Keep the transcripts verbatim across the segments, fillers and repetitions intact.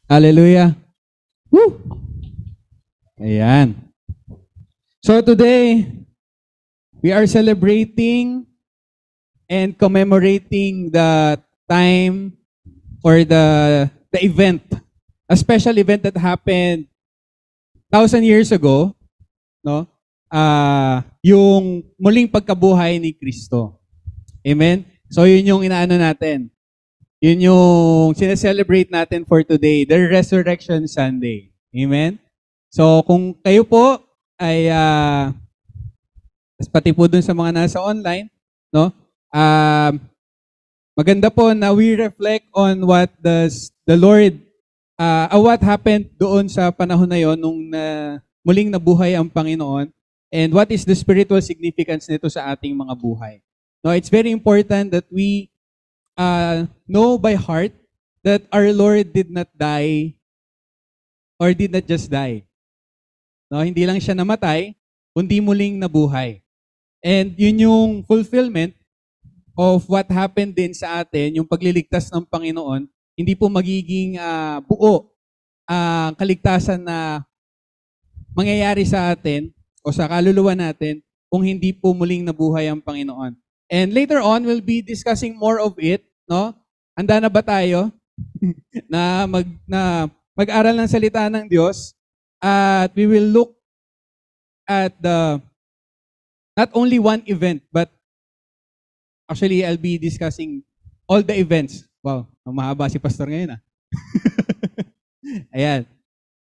Hallelujah. Woo! Ayan. So today, we are celebrating and commemorating the time or the the event, a special event that happened thousand years ago, no? Ah, yung muling pagkabuhay ni Kristo. Amen. So yun yung inaano natin. Yun yung sineselebrate natin for today, the Resurrection Sunday. Amen? So kung kayo po ay, uh, pati po dun sa mga nasa online, no? Uh, maganda po na we reflect on what does the Lord, uh, uh, what happened doon sa panahon na yon nung uh, muling nabuhay ang Panginoon, and what is the spiritual significance nito sa ating mga buhay. No, it's very important that we Uh, know by heart that our Lord did not die or did not just die. No, hindi lang siya namatay, kundi muling nabuhay. And yun yung fulfillment of what happened din sa atin, yung pagliligtas ng Panginoon, hindi po magiging uh, buo ang uh, kaligtasan na mangyayari sa atin o sa kaluluwa natin kung hindi po muling nabuhay ang Panginoon. And later on, we'll be discussing more of it, no? Handa na ba tayo na mag na mag-aral ng salita ng Diyos? At we will look at the not only one event, but actually I'll be discussing all the events. Wow, mahaba si pastor ngayon ah. Ayan.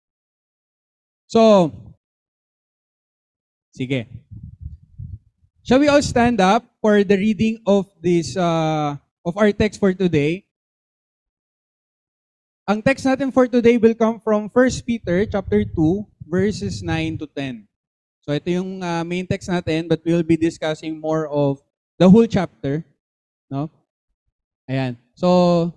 So, sige. Shall we all stand up for the reading of this uh, of our text for today? Ang text natin for today will come from First Peter chapter two verses nine to ten. So ito yung uh, main text natin, but we'll be discussing more of the whole chapter, no? Ayan. So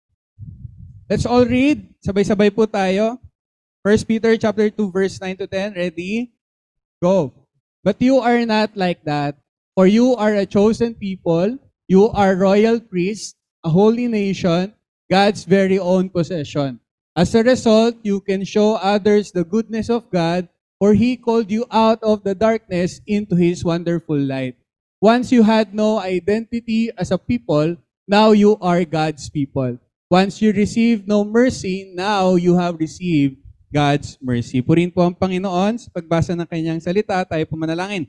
let's all read. Sabay-sabay po tayo. First Peter chapter two verse nine to ten. Ready? Go. But you are not like that. For you are a chosen people, you are royal priests, a holy nation, God's very own possession. As a result, you can show others the goodness of God, for He called you out of the darkness into His wonderful light. Once you had no identity as a people, now you are God's people. Once you received no mercy, now you have received God's mercy. Purihin po ang Panginoon sa pagbasa ng Kanyang salita, tayo po manalangin.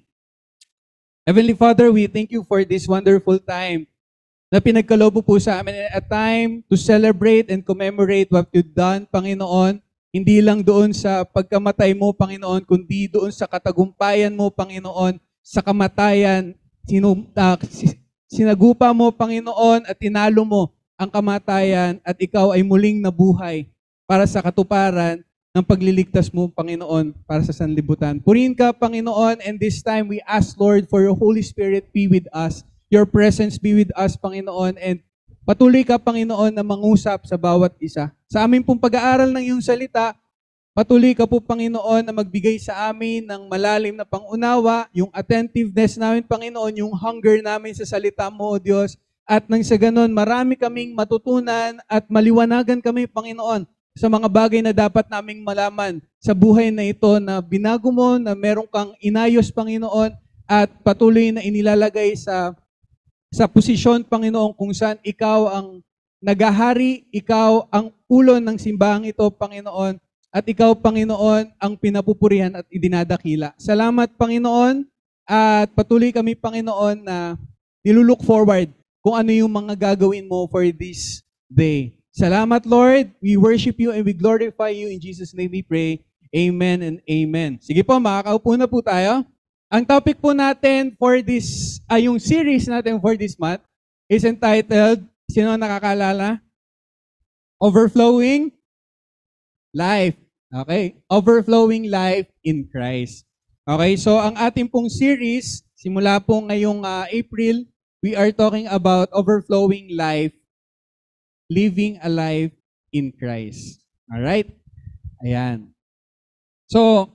Heavenly Father, we thank you for this wonderful time na pinagkaloob po sa amin, a time to celebrate and commemorate what you've done, Panginoon. Hindi lang doon sa pagkamatay mo, Panginoon, kundi doon sa katagumpayan mo, Panginoon, sa kamatayan, sinu, uh, sinagupa mo, Panginoon, at tinalo mo ang kamatayan at ikaw ay muling nabuhay para sa katuparan ng pagliligtas mo, Panginoon, para sa sanlibutan. Purihin ka, Panginoon, and this time we ask, Lord, for your Holy Spirit be with us. Your presence be with us, Panginoon, and patuloy ka, Panginoon, na mangusap sa bawat isa. Sa amin pong pag-aaral ng iyong salita, patuloy ka po, Panginoon, na magbigay sa amin ng malalim na pangunawa, yung attentiveness namin, Panginoon, yung hunger namin sa salita mo, O Diyos, at nang sa ganon, marami kaming matutunan at maliwanagan kami, Panginoon, sa mga bagay na dapat naming malaman sa buhay na ito na binago mo, na meron kang inayos, Panginoon, at patuloy na inilalagay sa sa posisyon, Panginoon, kung saan ikaw ang nagahari, ikaw ang ulo ng simbahang ito, Panginoon, at ikaw, Panginoon, ang pinapupurihan at idinadakila. Salamat, Panginoon, at patuloy kami, Panginoon, na nilulook forward kung ano yung mga gagawin mo for this day. Salamat, Lord. We worship you and we glorify you. In Jesus' name we pray. Amen and amen. Sige po, makakaupo na po tayo. Ang topic po natin for this, ay yung series natin for this month is entitled, sino nakakalala? Overflowing Life. Okay? Overflowing Life in Christ. Okay, so ang ating pong series, simula po ngayong uh, April, we are talking about overflowing life, living a life in Christ. Alright? Ayan. So,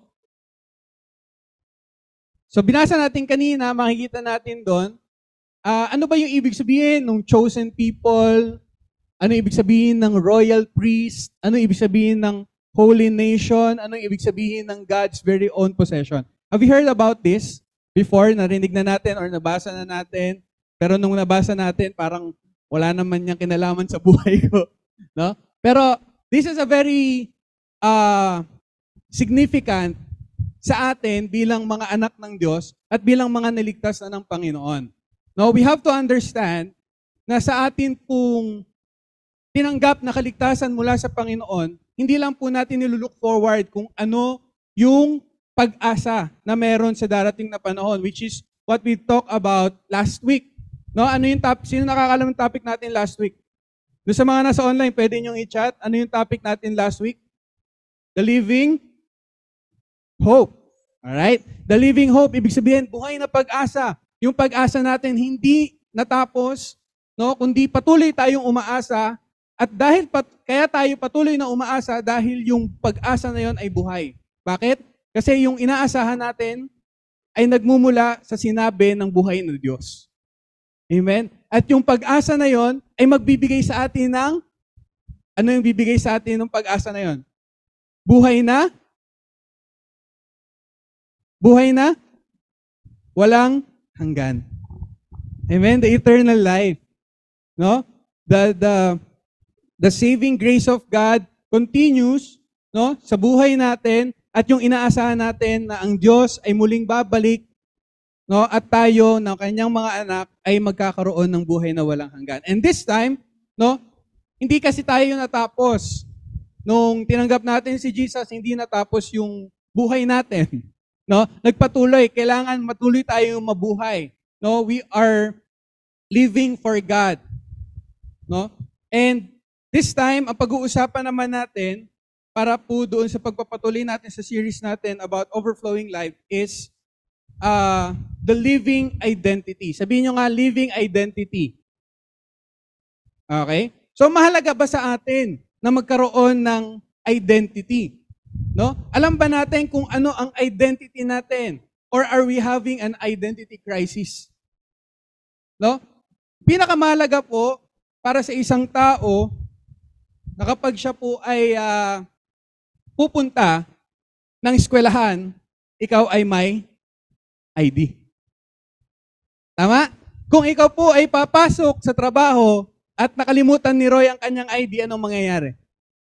so binasa natin kanina, makikita natin doon, uh, ano ba yung ibig sabihin ng chosen people, Ano ibig sabihin ng royal priest? Ano ibig sabihin ng holy nation? Ano ibig sabihin ng God's very own possession? Have you heard about this before? Narinig na natin or nabasa na natin? Pero nung nabasa natin, parang wala naman niyang kinalaman sa buhay ko. No? Pero this is a very uh, significant sa atin bilang mga anak ng Diyos at bilang mga naligtas na ng Panginoon. No, we have to understand na sa atin pong tinanggap na kaligtasan mula sa Panginoon, hindi lang po natin nilulook forward kung ano yung pag-asa na meron sa darating na panahon, which is what we talked about last week. No, ano yung topic? Sino nakakalam ng topic natin last week? Doon sa mga nasa online, pwede niyong i-chat. Ano yung topic natin last week? The living hope. Alright? The living hope, ibig sabihin, buhay na pag-asa. Yung pag-asa natin hindi natapos, no, kundi patuloy tayong umaasa. At dahil pat, kaya tayo patuloy na umaasa dahil yung pag-asa na yon ay buhay. Bakit? Kasi yung inaasahan natin ay nagmumula sa sinabi ng buhay ng Diyos. Amen? At yung pag-asa na yon ay magbibigay sa atin ng, ano yung bibigay sa atin ng pag-asa na yon? Buhay na? Buhay na? Walang hanggan. Amen? The eternal life. No? The, the, The saving grace of God continues, no, sa buhay natin at yung inaasahan natin na ang Diyos ay muling babalik, no, at tayo ng kanyang mga anak ay magkakaroon ng buhay na walang hanggan. And this time, no, hindi kasi tayo natapos. Nung tinanggap natin si Jesus, hindi natapos yung buhay natin, no? Nagpatuloy, kailangan matuloy tayong mabuhay. No, we are living for God. No? And this time, ang pag-uusapan naman natin, para po doon sa pagpapatuloy natin sa series natin about overflowing life is uh, the living identity. Sabihin nyo nga, living identity. Okay? So, mahalaga ba sa atin na magkaroon ng identity? No? Alam ba natin kung ano ang identity natin? Or are we having an identity crisis? No? Pinakamahalaga po para sa isang tao na kapag siya po ay uh, pupunta ng eskwelahan, ikaw ay may I D. Tama? Kung ikaw po ay papasok sa trabaho at nakalimutan ni Roy ang kanyang I D, anong mangyayari?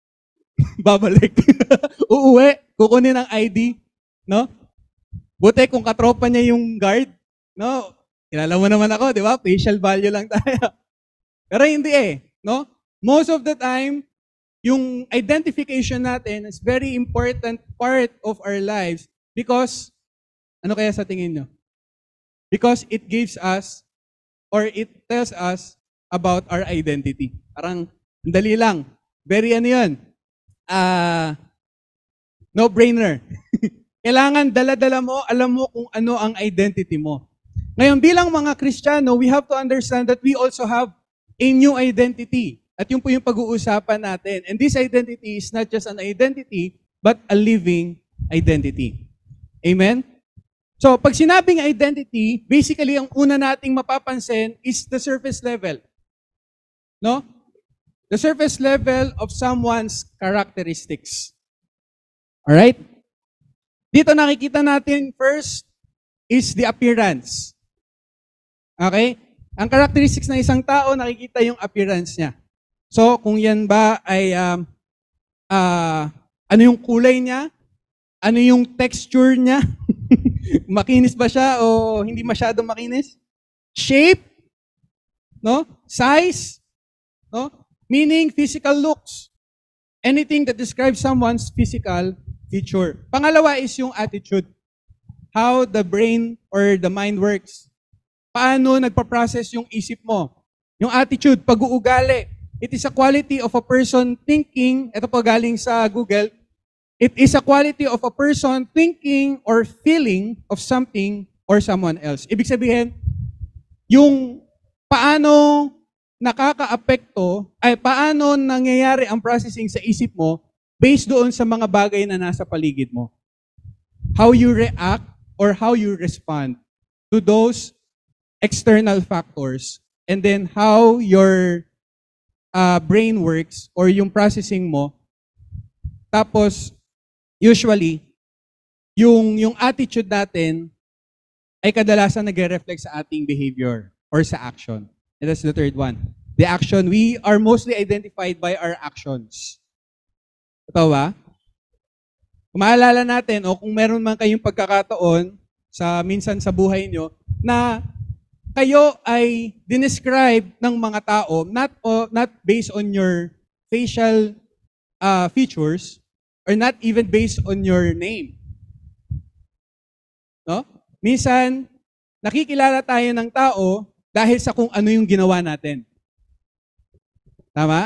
Babalik. Uuwi, kukunin ang I D. No? Buti kung katropa niya yung guard, no? Kilala mo naman ako, di ba? Facial value lang tayo. Pero hindi eh. No? Most of the time, yung identification natin is very important part of our lives because, ano kaya sa tingin nyo? Because it gives us or it tells us about our identity. Parang, dali lang. Very ano yun? Uh, no-brainer. Kailangan dala-dala mo, alam mo kung ano ang identity mo. Ngayon, bilang mga Kristiyano, we have to understand that we also have a new identity. At yun po yung pag-uusapan natin. And this identity is not just an identity, but a living identity. Amen? So, pag sinabing identity, basically, ang una nating mapapansin is the surface level. No? The surface level of someone's characteristics. Alright? Dito nakikita natin first is the appearance. Okay? Ang characteristics ng isang tao, nakikita yung appearance niya. So, kung yan ba ay, um, uh, ano yung kulay niya? Ano yung texture niya? Makinis ba siya o hindi masyadong makinis? Shape? No? Size? No? Meaning, physical looks. Anything that describes someone's physical feature. Pangalawa is yung attitude. How the brain or the mind works. Paano nagpa-process yung isip mo? Yung attitude, pag-uugali. It is a quality of a person thinking, ito po galing sa Google, it is a quality of a person thinking or feeling of something or someone else. Ibig sabihin, yung paano nakaka-apekto, ay paano nangyayari ang processing sa isip mo based doon sa mga bagay na nasa paligid mo. How you react or how you respond to those external factors, and then how your uh, brain works or yung processing mo. Tapos, usually, yung, yung attitude natin ay kadalasan nagre-reflect sa ating behavior or sa action. And that's the third one. The action, we are mostly identified by our actions. Totoo ba? Kung maalala natin, o kung meron man kayong pagkakataon sa minsan sa buhay nyo, na kayo ay dinescribe ng mga tao not, o, not based on your facial uh, features or not even based on your name. No? Minsan, nakikilala tayo ng tao dahil sa kung ano yung ginawa natin. Tama?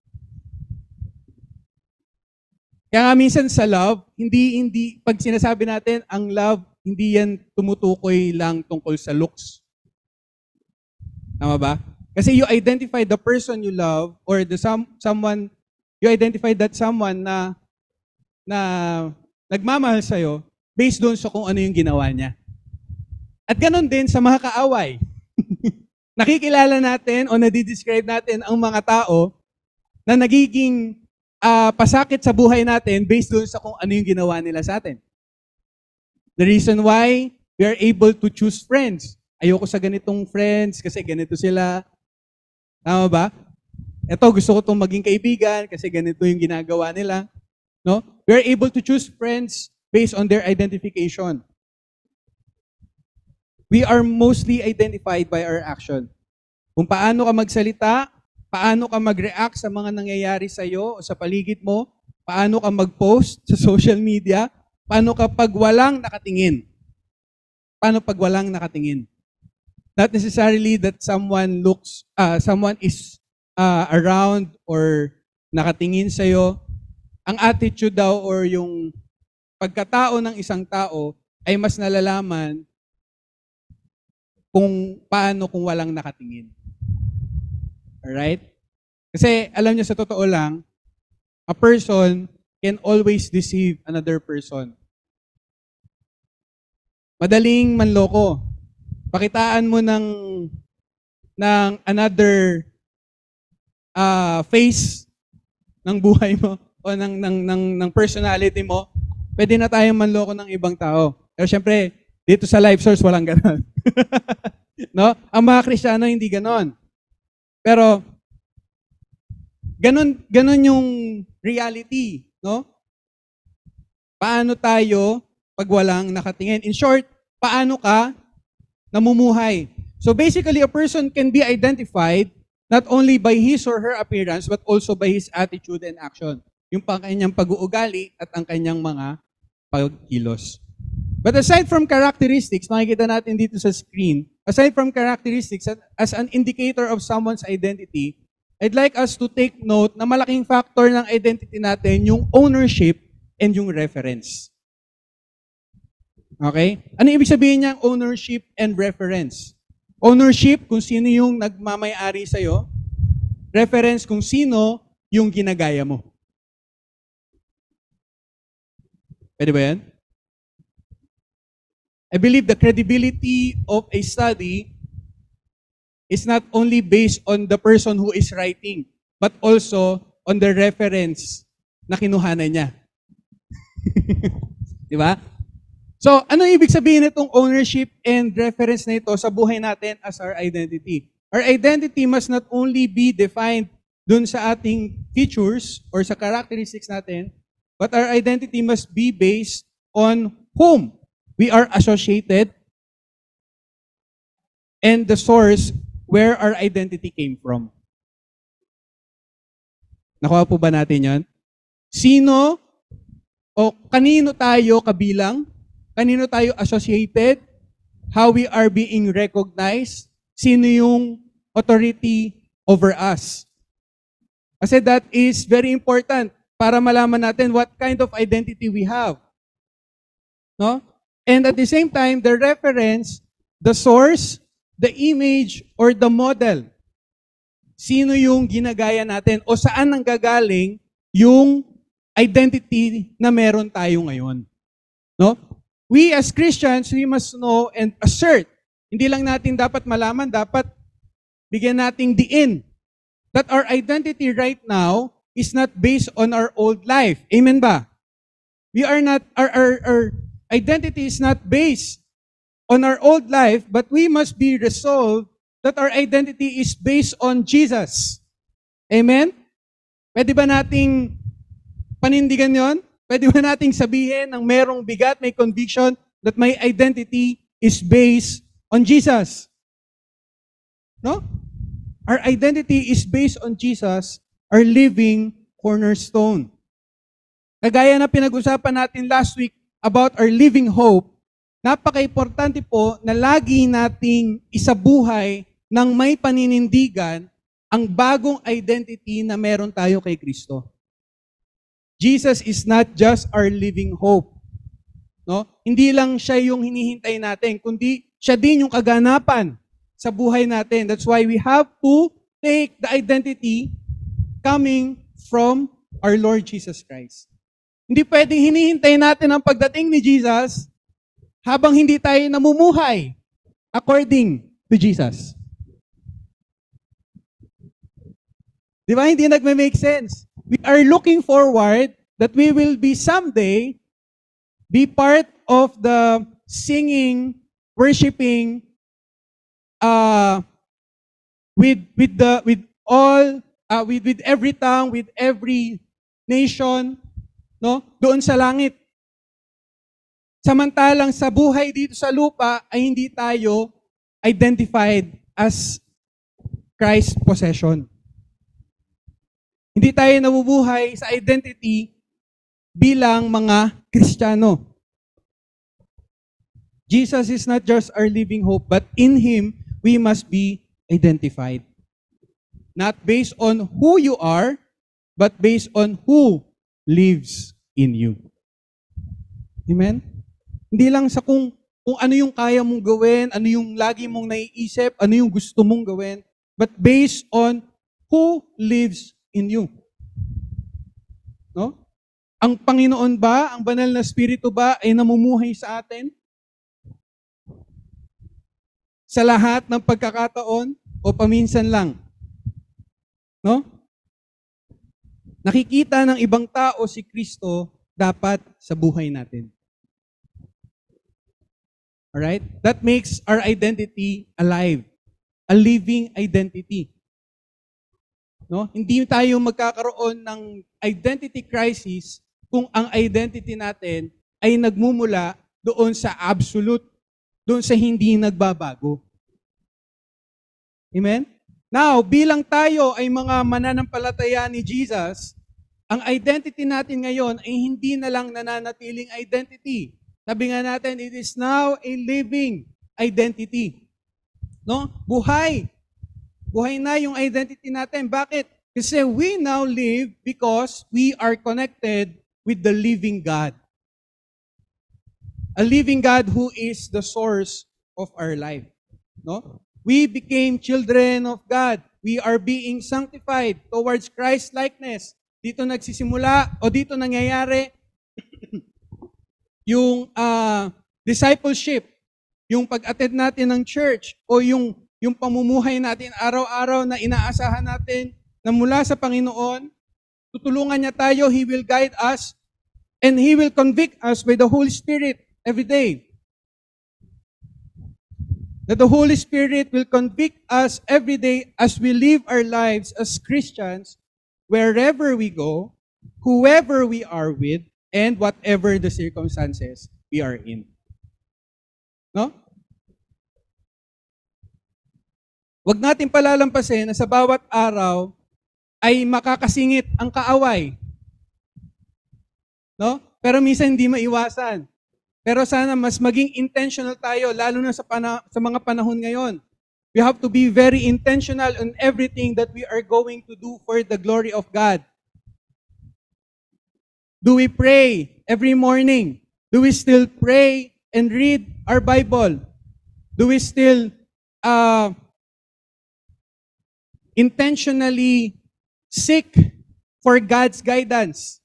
Kaya nga minsan sa love, hindi, hindi, pag sinasabi natin, ang love, hindi yan tumutukoy lang tungkol sa looks. Tama ba? Kasi you identify the person you love or the some, someone, you identify that someone na, na nagmamahal sa'yo based doon sa kung ano yung ginawa niya. At ganun din sa mga kaaway. Nakikilala natin o nadidescribe natin ang mga tao na nagiging Uh, pasakit sa buhay natin based doon sa kung ano yung ginawa nila sa atin. The reason why we are able to choose friends. Ayoko sa ganitong friends kasi ganito sila. Tama ba? Ito, gusto ko itong maging kaibigan kasi ganito yung ginagawa nila. No? We are able to choose friends based on their identification. We are mostly identified by our action. Kung paano ka magsalita, paano ka mag-react sa mga nangyayari sa iyo o sa paligid mo? Paano ka mag-post sa social media? Paano ka pag walang nakatingin? Paano pag walang nakatingin? Not necessarily that someone looks, uh, someone is uh, around or nakatingin sa iyo. Ang attitude daw or yung pagkatao ng isang tao ay mas nalalaman kung paano kung walang nakatingin. Alright? Kasi alam niyo sa totoo lang, a person can always deceive another person. Madaling manloko. Pakitaan mo ng ng another uh, face ng buhay mo o ng ng ng ng personality mo, pwede na tayong manloko ng ibang tao. Pero syempre, dito sa Life Source walang ganoon. No? Ang mga Kristiyano hindi ganoon. Pero, ganun, ganun yung reality, no? Paano tayo pag walang nakatingin? In short, paano ka namumuhay? So basically, a person can be identified not only by his or her appearance, but also by his attitude and action. Yung kanyang pag-uugali at ang kanyang mga pagkilos. But aside from characteristics, makikita natin dito sa screen, aside from characteristics, as an indicator of someone's identity, I'd like us to take note na malaking factor ng identity natin yung ownership and yung reference. Okay? Ano ibig sabihin niyang ownership and reference? Ownership, kung sino yung nagmamay-ari sa'yo. Reference, kung sino yung ginagaya mo. Pwede ba yan? I believe the credibility of a study is not only based on the person who is writing, but also on the reference na kinuhanan niya. Di ba? So, ano ibig sabihin nitong ownership and reference na ito sa buhay natin as our identity? Our identity must not only be defined dun sa ating features or sa characteristics natin, but our identity must be based on whom we are associated and the source where our identity came from. Nakuha po ba natin yan? Sino o kanino tayo kabilang? Kanino tayo associated? How we are being recognized? Sino yung authority over us? Kasi that is very important para malaman natin what kind of identity we have. No? And at the same time, the reference, the source, the image, or the model. Sino yung ginagaya natin o saan nanggagaling yung identity na meron tayo ngayon. No? We as Christians, we must know and assert. Hindi lang natin dapat malaman, dapat bigyan nating diin that our identity right now is not based on our old life. Amen ba? We are not, our, our, our identity is not based on our old life, but we must be resolved that our identity is based on Jesus. Amen? Pwede ba nating panindigan yon? Pwede ba nating sabihin ng merong bigat, may conviction that my identity is based on Jesus? No? Our identity is based on Jesus, our living cornerstone. Kagaya na pinag-usapan natin last week about our living hope, napaka-importante po na lagi nating isabuhay ng may paninindigan ang bagong identity na meron tayo kay Kristo. Jesus is not just our living hope. No? Hindi lang siya yung hinihintay natin, kundi siya din yung kaganapan sa buhay natin. That's why we have to take the identity coming from our Lord Jesus Christ. Hindi pwedeng hinihintay natin ang pagdating ni Jesus habang hindi tayo namumuhay according to Jesus. Di ba? Hindi nagme-make sense. We are looking forward that we will be someday be part of the singing, worshiping, uh, with with the with all uh, with with every tongue, with every nation, no? Doon sa langit. Samantalang sa buhay dito sa lupa ay hindi tayo identified as Christ's possession. Hindi tayo nabubuhay sa identity bilang mga Kristiyano. Jesus is not just our living hope, but in Him, we must be identified. Not based on who you are, but based on who lives in you. Amen? Hindi lang sa kung, kung ano yung kaya mong gawin, ano yung lagi mong naiisip, ano yung gusto mong gawin, but based on who lives in you. No? Ang Panginoon ba, ang banal na Espiritu ba ay namumuhay sa atin? Sa lahat ng pagkakataon o paminsan lang? No? Nakikita ng ibang tao si Kristo dapat sa buhay natin. Alright? That makes our identity alive. A living identity. No? Hindi tayo magkakaroon ng identity crisis kung ang identity natin ay nagmumula doon sa absolute, doon sa hindi nagbabago. Amen? Now, bilang tayo ay mga mananampalataya ni Jesus, ang identity natin ngayon ay hindi na lang nananatiling identity. Sabi nga natin, it is now a living identity. No? Buhay. Buhay na yung identity natin. Bakit? Kasi we now live because we are connected with the living God. A living God who is the source of our life. No? We became children of God. We are being sanctified towards Christ-likeness. Dito nagsisimula o dito nangyayari yung uh, discipleship, yung pag-attend natin ng church o yung yung pamumuhay natin araw-araw na inaasahan natin na mula sa Panginoon, tutulungan niya tayo, He will guide us, and He will convict us by the Holy Spirit every day. That the Holy Spirit will convict us every day as we live our lives as Christians, wherever we go, whoever we are with, and whatever the circumstances we are in. No? Huwag natin palalampasin na sa bawat araw ay makakasingit ang kaaway. No? Pero minsan hindi maiwasan. Pero sana mas maging intentional tayo, lalo na sa, pana- sa mga panahon ngayon. We have to be very intentional on everything that we are going to do for the glory of God. Do we pray every morning? Do we still pray and read our Bible? Do we still uh, intentionally seek for God's guidance?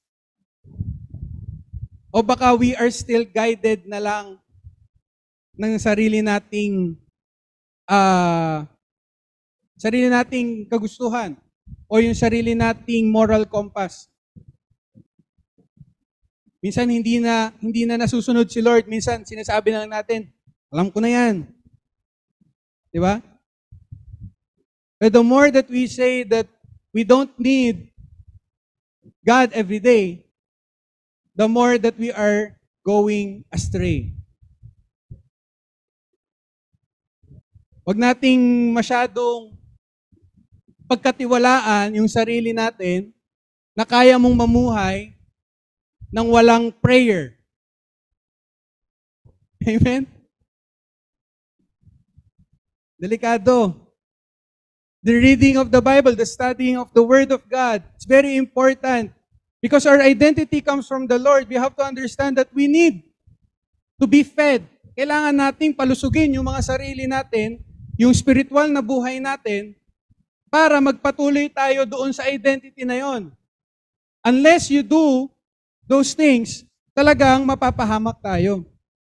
O baka we are still guided na lang ng sarili nating uh, sarili nating kagustuhan? o yung sarili nating moral compass. Minsan hindi na hindi na nasusunod si Lord. Minsan sinasabi na lang natin, alam ko na yan. Di ba? But the more that we say that we don't need God every day, the more that we are going astray. Huwag nating masyadong pagkatiwalaan yung sarili natin na kaya mong mamuhay ng walang prayer. Amen? Delikado. The reading of the Bible, the studying of the Word of God, it's very important. Because our identity comes from the Lord, we have to understand that we need to be fed. Kailangan nating palusugin yung mga sarili natin, yung spiritual na buhay natin, para magpatuloy tayo doon sa identity na yon. Unless you do those things, talagang mapapahamak tayo.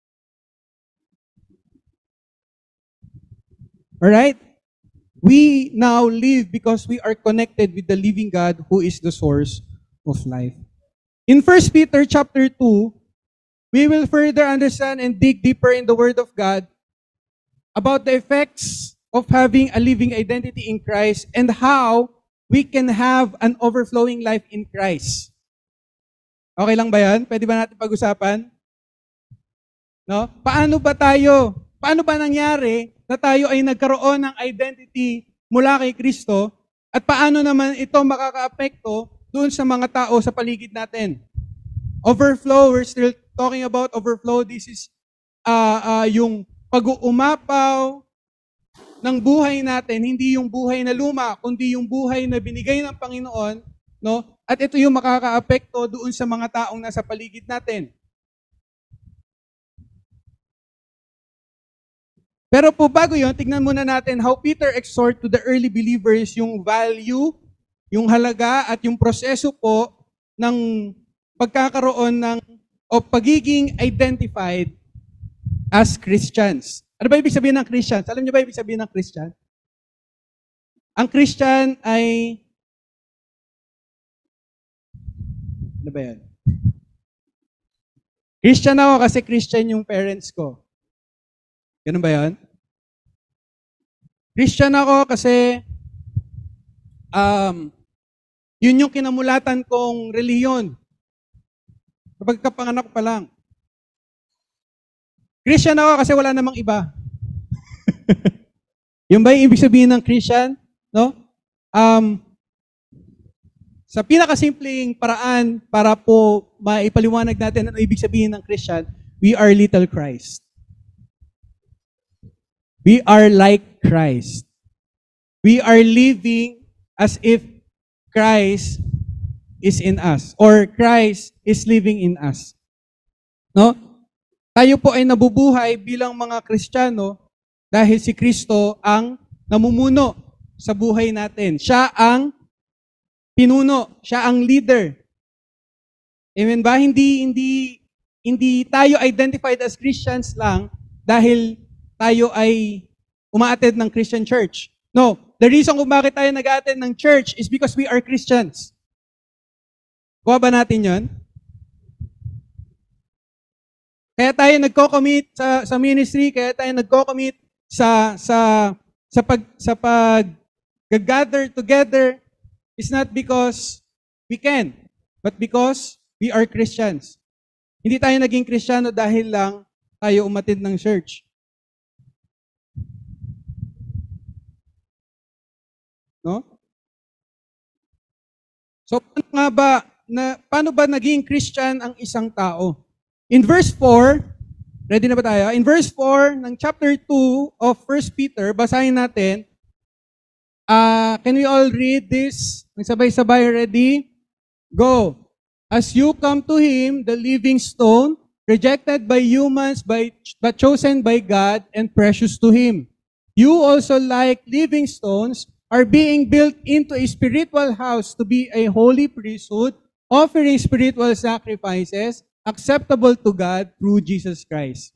Alright? We now live because we are connected with the living God who is the source of life. In First Peter chapter two, we will further understand and dig deeper in the Word of God about the effects of having a living identity in Christ and how we can have an overflowing life in Christ. Okay lang ba yan? Pwede ba natin pag-usapan? No? Paano ba tayo, paano ba nangyari na tayo ay nagkaroon ng identity mula kay Kristo at paano naman ito makaka-apekto doon sa mga tao sa paligid natin? Overflow, we're still talking about overflow. This is uh, uh, yung pag-uumapaw ng buhay natin, hindi yung buhay na luma, kundi yung buhay na binigay ng Panginoon, no? At ito yung makaka-apekto doon sa mga taong nasa paligid natin. Pero po bago yun, tignan muna natin how Peter exhort to the early believers yung value, yung halaga at yung proseso po ng pagkakaroon ng o pagiging identified as Christians. Ano ba ibig sabihin ng Christians? Alam niyo ba ibig sabihin ng Christian? Ang Christian ay ano ba yan? Christian ako kasi Christian yung parents ko. Ganun ba yan? Christian ako kasi um, yun yung kinamulatan kong reliyon. Kapag kapanganak ko pa lang. Christian ako kasi wala namang iba. Yung ba yung ibig sabihin ng Christian? No? Um, sa pinakasimpleng paraan para po maipaliwanag natin ano ibig sabihin ng Christian, we are little Christ. We are like Christ. We are living as if Christ is in us or Christ is living in us. No? Tayo po ay nabubuhay bilang mga Kristiyano dahil si Kristo ang namumuno sa buhay natin. Siya ang pinuno, siya ang leader. Amen ba? Hindi hindi hindi tayo identified as Christians lang dahil tayo ay uma-attend ng Christian church. No, the reason kung bakit tayo nag-attend ng church is because we are Christians. Kuha ba natin 'yon? Kaya tayo nagko-commit sa sa ministry, kaya tayo nagko-commit sa sa sa pag sa pag gather together is not because we can, but because we are Christians. Hindi tayo naging Kristiyano dahil lang tayo umattend ng church. No? So, paano nga ba, na, paano ba naging Christian ang isang tao? In verse four, ready na ba tayo? In verse four ng chapter two of First Peter, basahin natin. Uh, can we all read this? Sabay-sabay, ready? Go. As you come to Him, the living stone, rejected by humans, by, but chosen by God and precious to Him. You also, like living stones, are being built into a spiritual house to be a holy priesthood, offering spiritual sacrifices acceptable to God through Jesus Christ.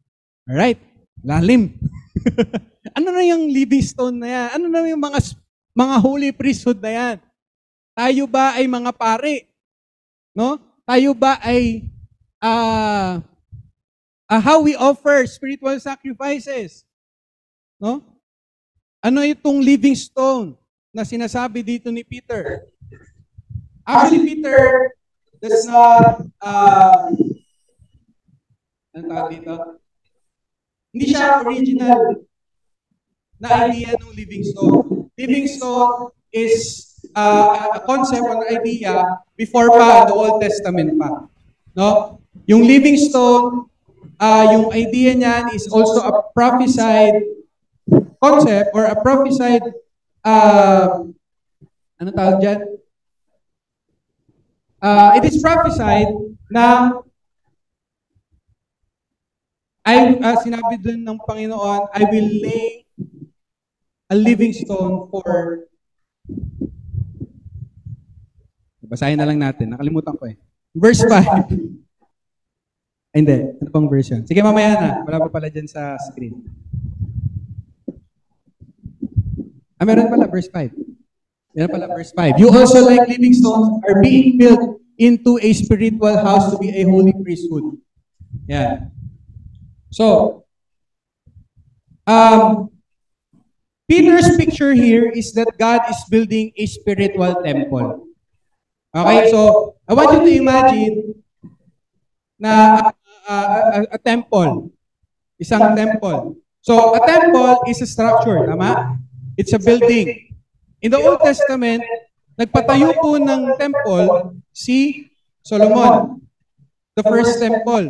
Alright, lalim. Ano na yung living stone na yan? Ano na yung mga mga holy priesthood na yan? Tayo ba ay mga pari? No? Tayo ba ay uh, uh, how we offer spiritual sacrifices? No? Ano itong living stone na sinasabi dito ni Peter? Actually, Peter does not uh, ano tawag dito? Hindi siya original na idea ng living stone. Living stone is uh, a concept or idea before pa the Old Testament pa. No? Yung living stone, uh, yung idea niyan is also a prophesied concept or a prophesied uh, ano tawag dyan? Uh, it is prophesied na ay uh, sinabi dun ng Panginoon, I will lay a living stone for basahin na lang natin. Nakalimutan ko eh. Verse five. Ay, hindi. Ano pang version? Sige, mamaya na. Wala pa pala dyan sa screen. Ah, meron pala, verse five. Meron pala, verse five. You also, like living stones, are being built into a spiritual house to be a holy priesthood. Yan. So, um, Peter's picture here is that God is building a spiritual temple. Okay, so I want you to imagine na uh, uh, a, a temple, isang temple. So a temple is a structure, tama? It's a building. In the Old Testament, nagpatayo po ng temple si Solomon, the first temple.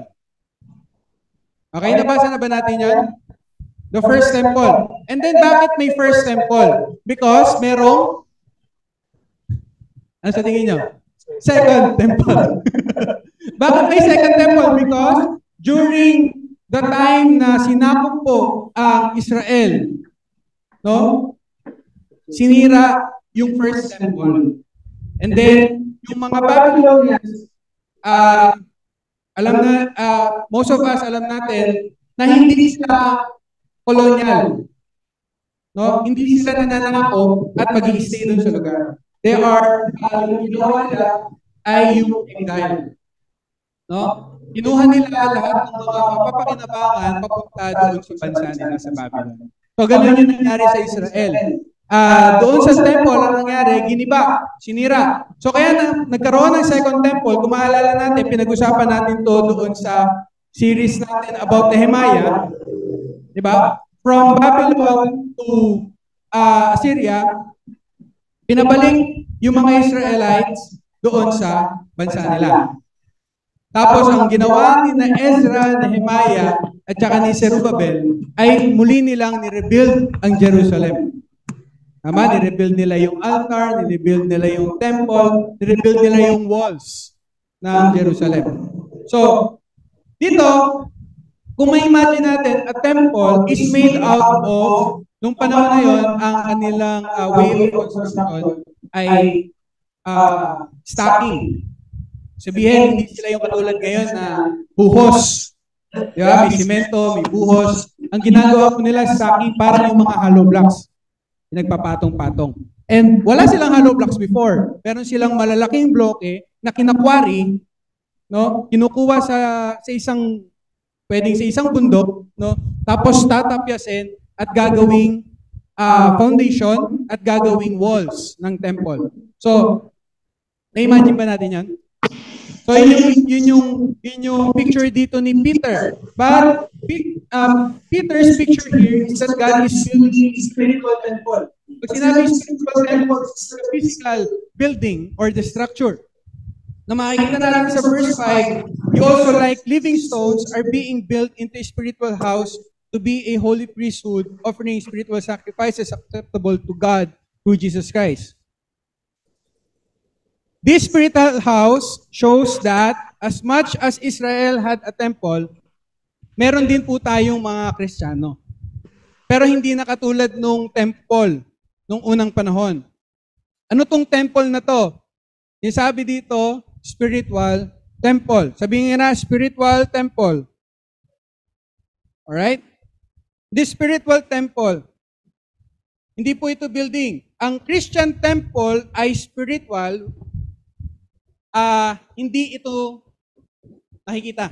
Okay, nabasa na ba natin yan? The first temple. And then bakit may first temple? Because merong, ano sa tingin nyo? Second temple. Bakit may second temple? Because during the time na sinakop po ang Israel, no? Sinira yung first temple. And then, yung mga Babylonians, uh, alam na, uh, most of us alam natin na hindi sila colonial. No? Hindi sila nananakop at mag-i-stay dun sa lugar. They are, uh, yung ginawa nila ay yung exile. No? Kinuha nila lahat ng mga mapapakinabangan papunta doon sa bansa nila sa Babylon. So, ganun yung nangyari sa Israel. Uh, doon sa temple, ang nangyari, giniba, sinira. So, kaya na, nagkaroon ng second temple, kung maalala natin, pinag-usapan natin to doon sa series natin about Nehemiah. Diba? From Babylon to uh, Assyria, pinabalik yung mga Israelites doon sa bansa nila. Tapos ang ginawa ni na Ezra, Nehemiah, at saka ni Zerubbabel ay muli nilang ni-rebuild ang Jerusalem. Tama? Ni-rebuild nila yung altar, ni-rebuild nila yung temple, ni-rebuild nila yung walls ng Jerusalem. So, dito, kung may imagine natin, a temple is made out of, nung panahon na yon, ang kanilang uh, way of construction ay uh, stacking. Sabihin, hindi sila yung katulad ngayon na buhos. Diba? May simento, may buhos. Ang ginagawa po nila stacking parang yung mga hollow blocks. Nagpapatong-patong. And wala silang hollow blocks before. Meron silang malalaking bloke na kinakwari, no? Kinukuha sa, sa isang pwedeng sa isang bundok, no? Tapos tatapyasin at gagawing uh, foundation at gagawing walls ng temple. So, na-imagine ba natin yan? So, yun yung, yun yung, yun yung picture dito ni Peter. But, um, Peter's picture here is that God is building a spiritual temple. Pag sinabi spiritual temple, it's the physical building or the structure. Na makikita natin sa verse five, you also like living stones are being built into a spiritual house to be a holy priesthood, offering spiritual sacrifices acceptable to God through Jesus Christ. This spiritual house shows that as much as Israel had a temple, meron din po tayong mga Kristiyano. Pero hindi na katulad nung temple nung unang panahon. Ano tong temple na to? Yung sabi dito, spiritual temple. Sabihin nga na, spiritual temple. Alright? This spiritual temple, hindi po ito building. ang Christian temple ay spiritual, ah hindi ito nakikita.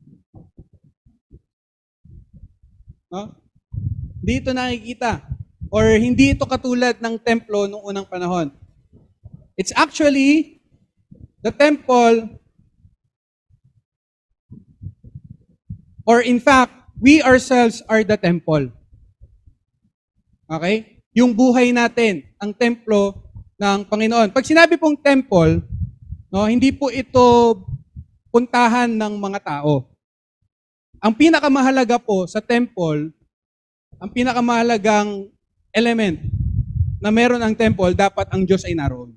No? Hindi ito nakikita. Or hindi ito katulad ng templo noong unang panahon. It's actually the temple, or in fact, we ourselves are the temple. Okay? Yung buhay natin, ang templo ng Panginoon. Pag sinabi pong temple, no, hindi po ito puntahan ng mga tao. Ang pinakamahalaga po sa temple, ang pinakamahalagang element na meron ang temple, dapat ang Diyos ay naroon.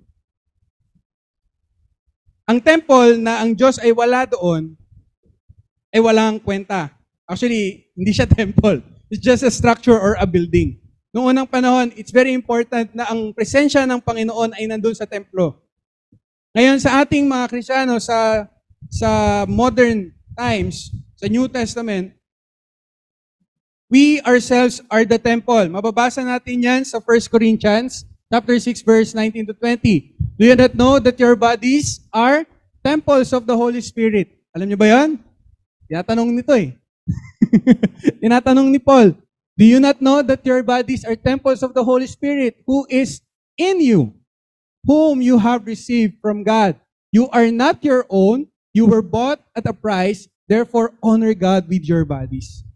Ang temple na ang Diyos ay wala doon, ay walang kwenta. Actually, hindi siya temple. It's just a structure or a building. Noong unang panahon, it's very important na ang presensya ng Panginoon ay nandun sa templo. Ngayon, sa ating mga Kristiyano, sa, sa modern times, sa New Testament, we ourselves are the temple. Mababasa natin yan sa First Corinthians chapter six, verse nineteen to twenty. Do you not know that your bodies are temples of the Holy Spirit? Alam niyo ba yan? Tinatanong nito eh. Tinatanong ni Paul, do you not know that your bodies are temples of the Holy Spirit who is in you, whom you have received from God? You are not your own. You were bought at a price. Therefore, honor God with your bodies.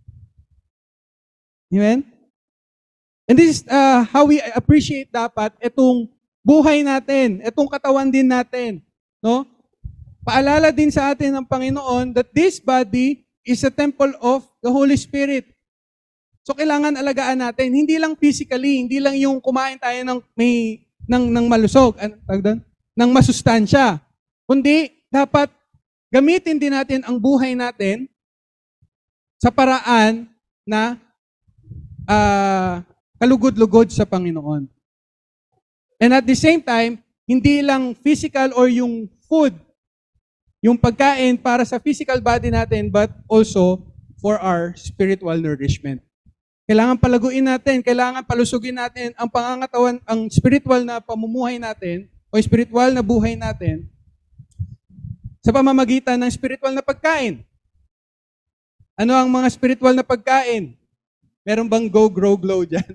Amen? And this is uh, how we appreciate dapat itong buhay natin, itong katawan din natin. No? Paalala din sa atin ng Panginoon that this body is a temple of the Holy Spirit. So kailangan alagaan natin, hindi lang physically, hindi lang yung kumain tayo ng may ng ng malusog, ano tawag doon? Ng masustansya. Kundi dapat gamitin din natin ang buhay natin sa paraan na uh, kalugod-lugod sa Panginoon. And at the same time, hindi lang physical or yung food, yung pagkain para sa physical body natin, but also for our spiritual nourishment. Kailangan palaguin natin, kailangan palusugin natin ang pangangatawan, ang spiritual na pamumuhay natin, o spiritual na buhay natin, sa pamamagitan ng spiritual na pagkain. Ano ang mga spiritual na pagkain? Meron bang go, grow, glow dyan?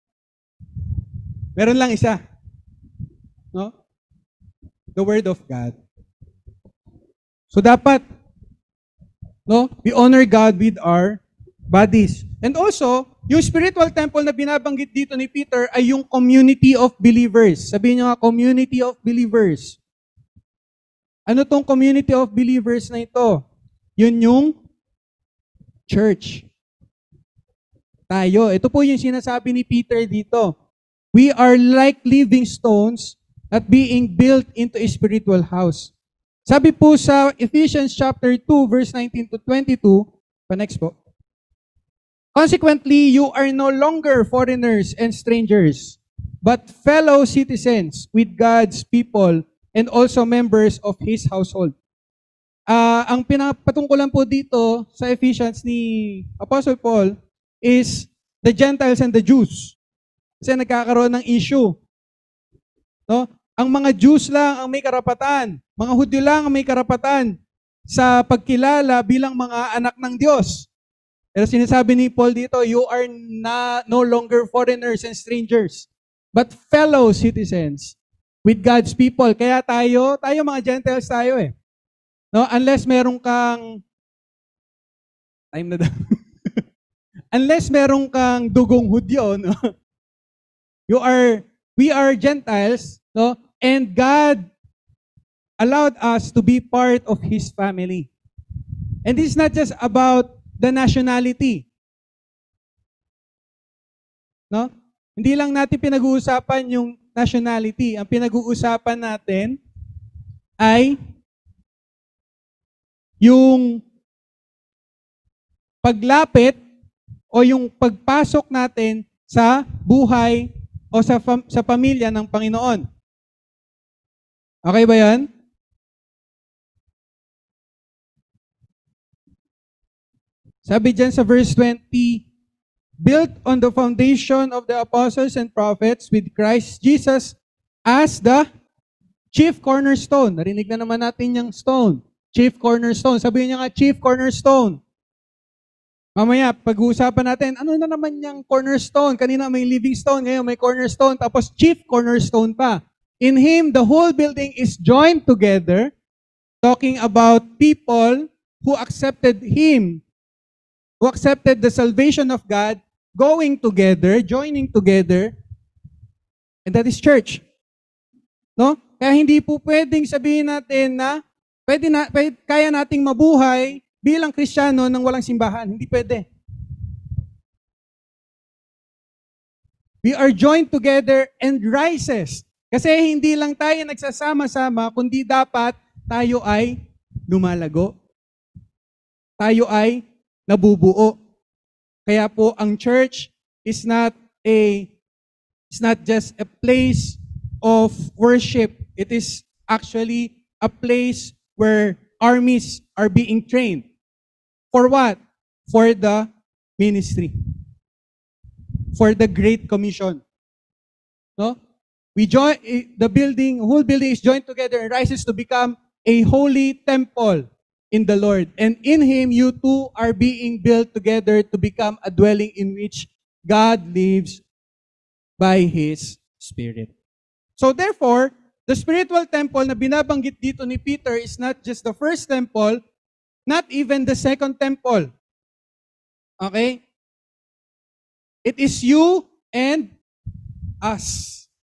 Meron lang isa. No? The Word of God. So dapat, no, we honor God with our bodies. And also, yung spiritual temple na binabanggit dito ni Peter ay yung community of believers. Sabihin nyo nga, community of believers. Ano tong community of believers na ito? Yun yung church. Tayo. Ito po yung sinasabi ni Peter dito. We are like living stones at being built into a spiritual house. Sabi po sa Ephesians chapter two, verse nineteen to twenty-two, pa next po. Consequently, you are no longer foreigners and strangers, but fellow citizens with God's people and also members of His household. Uh, ang pinapatungkulan po dito sa Ephesians ni Apostle Paul is the Gentiles and the Jews. Kasi nagkakaroon ng issue. No? Ang mga Jews lang ang may karapatan. Mga Hudyo lang ang may karapatan sa pagkilala bilang mga anak ng Diyos. Pero sinasabi ni Paul dito, you are na, no longer foreigners and strangers, but fellow citizens with God's people. Kaya tayo, tayo mga Gentiles tayo eh. No? Unless meron kang, time na daw. Unless meron kang dugong Hudyo, no? You are, we are Gentiles, no? And God allowed us to be part of His family. And this is not just about the nationality. No? Hindi lang natin pinag-uusapan yung nationality. Ang pinag-uusapan natin ay yung paglapit o yung pagpasok natin sa buhay o sa, fam- sa pamilya ng Panginoon. Okay ba yan? Sabi dyan sa verse twenty, built on the foundation of the apostles and prophets with Christ Jesus as the chief cornerstone. Narinig na naman natin yung stone. Chief cornerstone. Sabihin niya nga, chief cornerstone. Mamaya, pag-uusapan natin, ano na naman yung cornerstone? Kanina may living stone, ngayon may cornerstone, tapos chief cornerstone pa. In Him, the whole building is joined together, talking about people who accepted Him, who accepted the salvation of God, going together, joining together, and that is church. No? Kaya hindi po pwedeng sabihin natin na pwede na, pwede, kaya nating mabuhay bilang Kristiyano nang walang simbahan. Hindi pwede. We are joined together and rises. Kasi hindi lang tayo nagsasama-sama, kundi dapat tayo ay lumalago. Tayo ay nabubuo. Kaya po ang church is not a it's not just a place of worship. It is actually a place where armies are being trained. For what? For the ministry. For the Great Commission. No? We join the building, whole building is joined together and rises to become a holy temple in the Lord. And in Him, you too are being built together to become a dwelling in which God lives by His Spirit. So therefore, the spiritual temple na binabanggit dito ni Peter is not just the first temple, not even the second temple. Okay? It is you and us.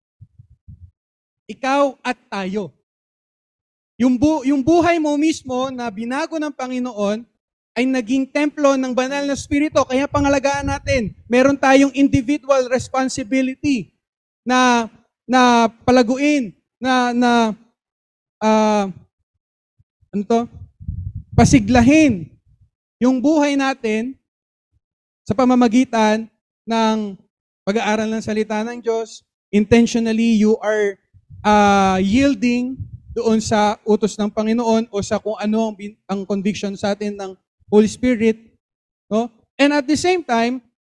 Ikaw at tayo. Yung, bu- yung buhay mo mismo na binago ng Panginoon ay naging templo ng banal na spirito. Kaya pangalagaan natin, meron tayong individual responsibility na na palaguin, na na uh, ano to? Pasiglahin yung buhay natin sa pamamagitan ng pag-aaral ng salita ng Diyos. Intentionally, you are uh, yielding doon sa utos ng Panginoon o sa kung ano ang, ang conviction sa atin ng Holy Spirit. No? And at the same time,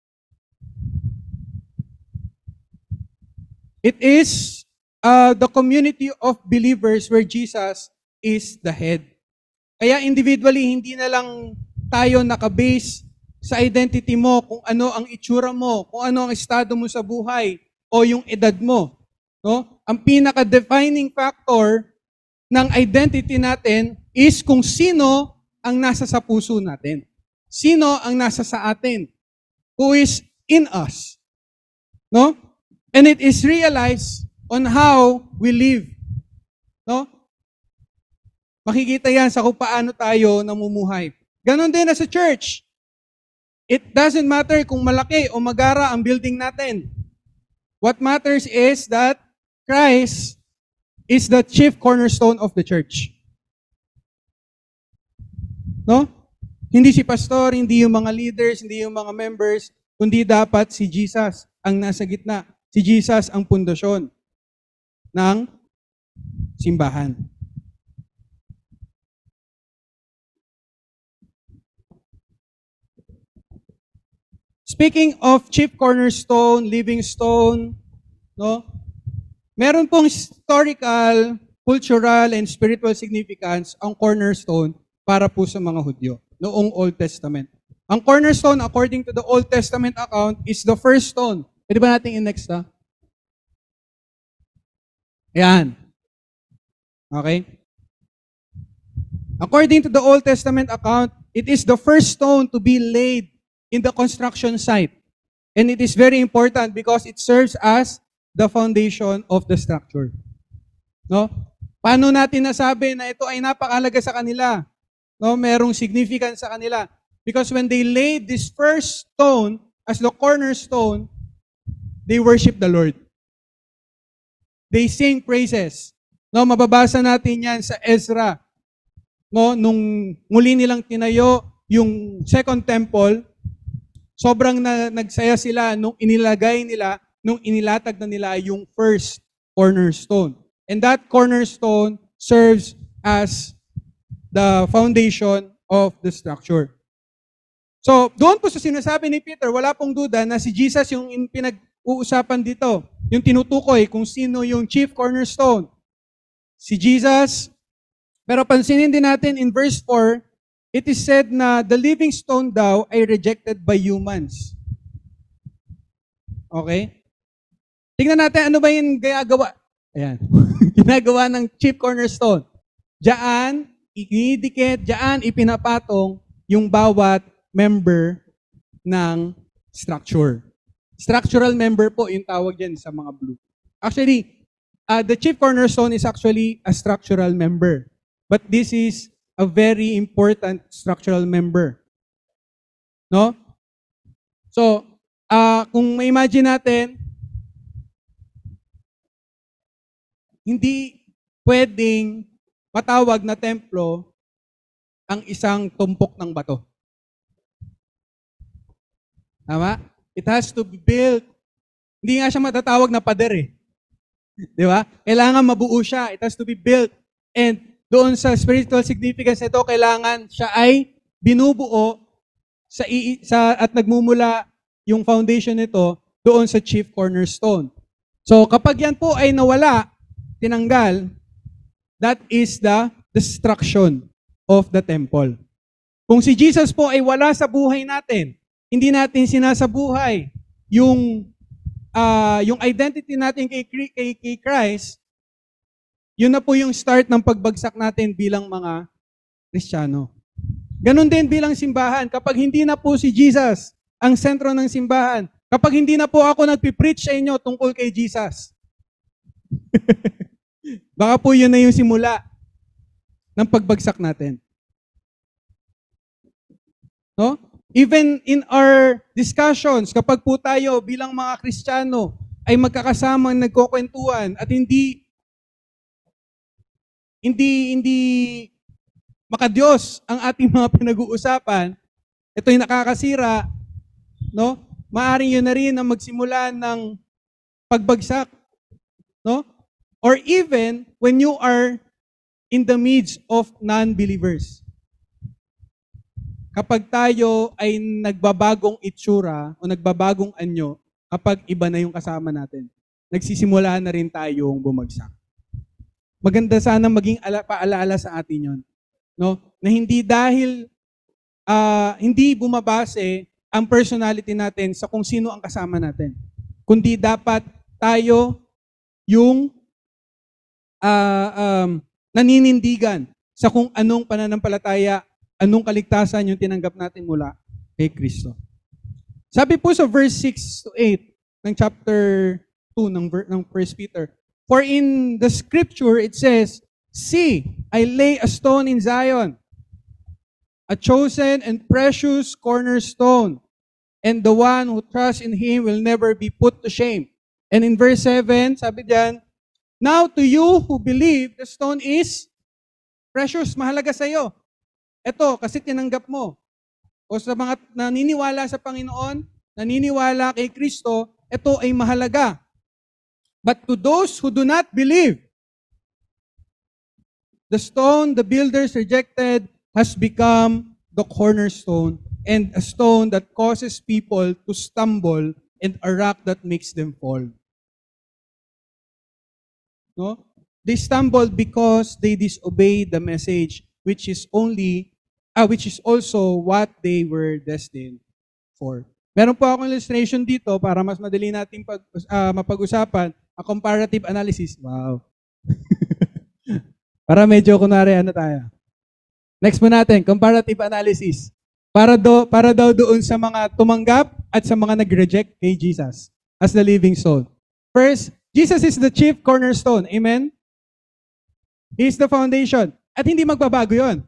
it is uh, the community of believers where Jesus is the head. Kaya individually, hindi na lang tayo nakabase sa identity mo, kung ano ang itsura mo, kung ano ang estado mo sa buhay, o yung edad mo. No? Ang pinaka-defining factor ng identity natin is kung sino ang nasa sa puso natin. Sino ang nasa sa atin? Who is in us? No? And it is realized on how we live. No? Makikita yan sa kung paano tayo namumuhay. Ganon din na sa church. It doesn't matter kung malaki o magara ang building natin. What matters is that Christ is the chief cornerstone of the church. No? Hindi si pastor, hindi yung mga leaders, hindi yung mga members, kundi dapat si Jesus ang nasa gitna. Si Jesus ang pundasyon ng simbahan. Speaking of chief cornerstone, living stone, no? Meron pong historical, cultural, and spiritual significance ang cornerstone para po sa mga Hudyo noong Old Testament. Ang cornerstone, according to the Old Testament account, is the first stone. Pwede ba natin in-next ha? Ayan. Okay? According to the Old Testament account, it is the first stone to be laid in the construction site. And it is very important because it serves as the foundation of the structure. No? Paano natin nasabi na ito ay napakahalaga sa kanila? No, merong significance sa kanila. Because when they laid this first stone as the cornerstone, they worship the Lord. They sing praises. No, mababasa natin yan sa Ezra. No, nung muli nilang tinayo yung second temple, sobrang na, nagsaya sila nung inilagay nila, nung inilatag na nila yung first cornerstone. And that cornerstone serves as the foundation of the structure. So, doon po sa sinasabi ni Peter, wala pong duda na si Jesus yung pinag-uusapan dito. Yung tinutukoy kung sino yung chief cornerstone. Si Jesus. Pero pansinin din natin in verse four, it is said na the living stone daw ay rejected by humans. Okay? Tingnan natin ano ba yung ginagawa. Ayan. Ginagawa ng chief cornerstone. Diyan, inidikit, diyan ipinapatong yung bawat member ng structure. Structural member po yung tawag dyan sa mga blue. Actually, uh, the chief cornerstone is actually a structural member. But this is a very important structural member. No? So, uh, kung ma-imagine natin, hindi pwedeng matawag na templo ang isang tumpok ng bato. Tama? It has to be built. Hindi nga siya matatawag na pader eh. Di ba? Kailangan mabuo siya. It has to be built. And doon sa spiritual significance nito, kailangan siya ay binubuo sa, sa at nagmumula yung foundation nito doon sa chief cornerstone. So kapag yan po ay nawala, tinanggal, that is the destruction of the temple. Kung si Jesus po ay wala sa buhay natin, hindi natin sinasabuhay yung uh, yung identity natin kay, kay, kay Christ, yun na po yung start ng pagbagsak natin bilang mga Kristiyano. Ganon din bilang simbahan. Kapag hindi na po si Jesus ang sentro ng simbahan, kapag hindi na po ako nagpipreach sa inyo tungkol kay Jesus, baka po yun na yung simula ng pagbagsak natin. No? Even in our discussions, kapag po tayo bilang mga Kristiyano ay magkakasamang nagkukwentuhan at hindi hindi hindi makadiyos ang ating mga pinag-uusapan, ito'y nakakasira, no? Maaring yun na rin ang magsimula ng pagbagsak, no? Or even when you are in the midst of non-believers. Kapag tayo ay nagbabagong itsura o nagbabagong anyo, kapag iba na yung kasama natin, nagsisimula na rin tayong bumagsak. Maganda sana maging ala, paalala sa atin yon, no? Na hindi dahil uh, hindi bumabase ang personality natin sa kung sino ang kasama natin, kundi dapat tayo yung uh, um, naninindigan sa kung anong pananampalataya, anong kaligtasan yung tinanggap natin mula kay Kristo. Sabi po sa verse six to eight ng chapter two ng, ng First Peter, for in the scripture it says, see, I lay a stone in Zion, a chosen and precious cornerstone, and the one who trusts in him will never be put to shame. And in verse seven, sabi diyan, now to you who believe, the stone is precious, mahalaga sa iyo. Ito, kasi tinanggap mo. O sa mga naniniwala sa Panginoon, naniniwala kay Kristo, ito ay mahalaga. But to those who do not believe, the stone the builders rejected has become the cornerstone and a stone that causes people to stumble and a rock that makes them fall. No? They stumble because they disobey the message, which is only, ah, which is also what they were destined for. Meron po akong illustration dito para mas madali nating pag, uh, mapag-usapan, a comparative analysis. Wow. Para medyo kunwari ano tayo. Next po natin, comparative analysis. Para do para daw doon sa mga tumanggap at sa mga nag-reject kay Jesus as the living stone. First, Jesus is the chief cornerstone. Amen? He is the foundation. At hindi magbabago yon.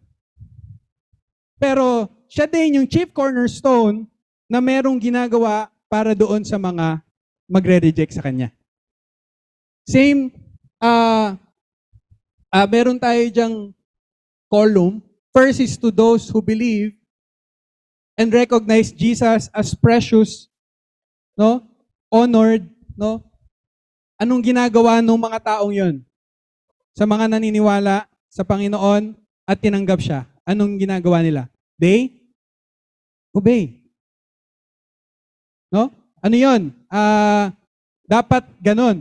Pero siya din yung chief cornerstone na merong ginagawa para doon sa mga magre-reject sa kanya. Same, uh, uh, meron tayo dyang column. First is to those who believe and recognize Jesus as precious, no? Honored, no? Anong ginagawa ng mga taong yon? Sa mga naniniwala sa Panginoon at tinanggap siya, anong ginagawa nila? They Obey. No? Ano yun? Ah, dapat ganon.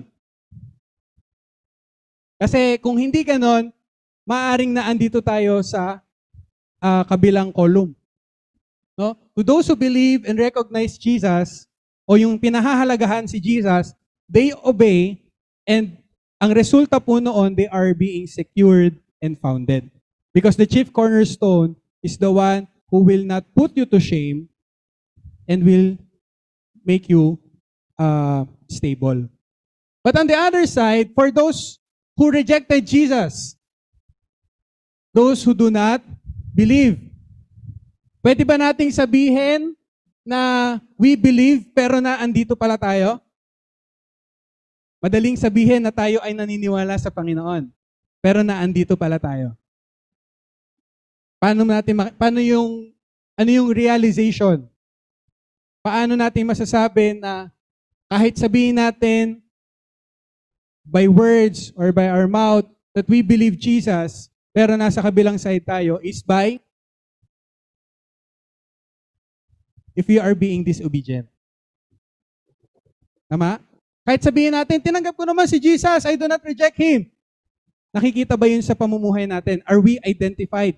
Kasi kung hindi ganon, maaring naandito tayo sa ah, kabilang column. No? To those who believe and recognize Jesus, o yung pinahahalagahan si Jesus, they obey, and ang resulta po noon, they are being secured and founded. Because the chief cornerstone is the one who will not put you to shame and will make you uh, stable. But on the other side, for those who rejected Jesus, those who do not believe, pwede ba nating sabihin na we believe pero na andito pala tayo? Madaling sabihin na tayo ay naniniwala sa Panginoon pero na andito pala tayo. Paano natin paano yung ano yung realization? Paano natin masasabi na kahit sabihin natin by words or by our mouth that we believe Jesus pero nasa kabilang side tayo is by if we are being disobedient. Tama? Kahit sabihin natin, tinanggap ko naman si Jesus, I do not reject Him. Nakikita ba yun sa pamumuhay natin? Are we identified?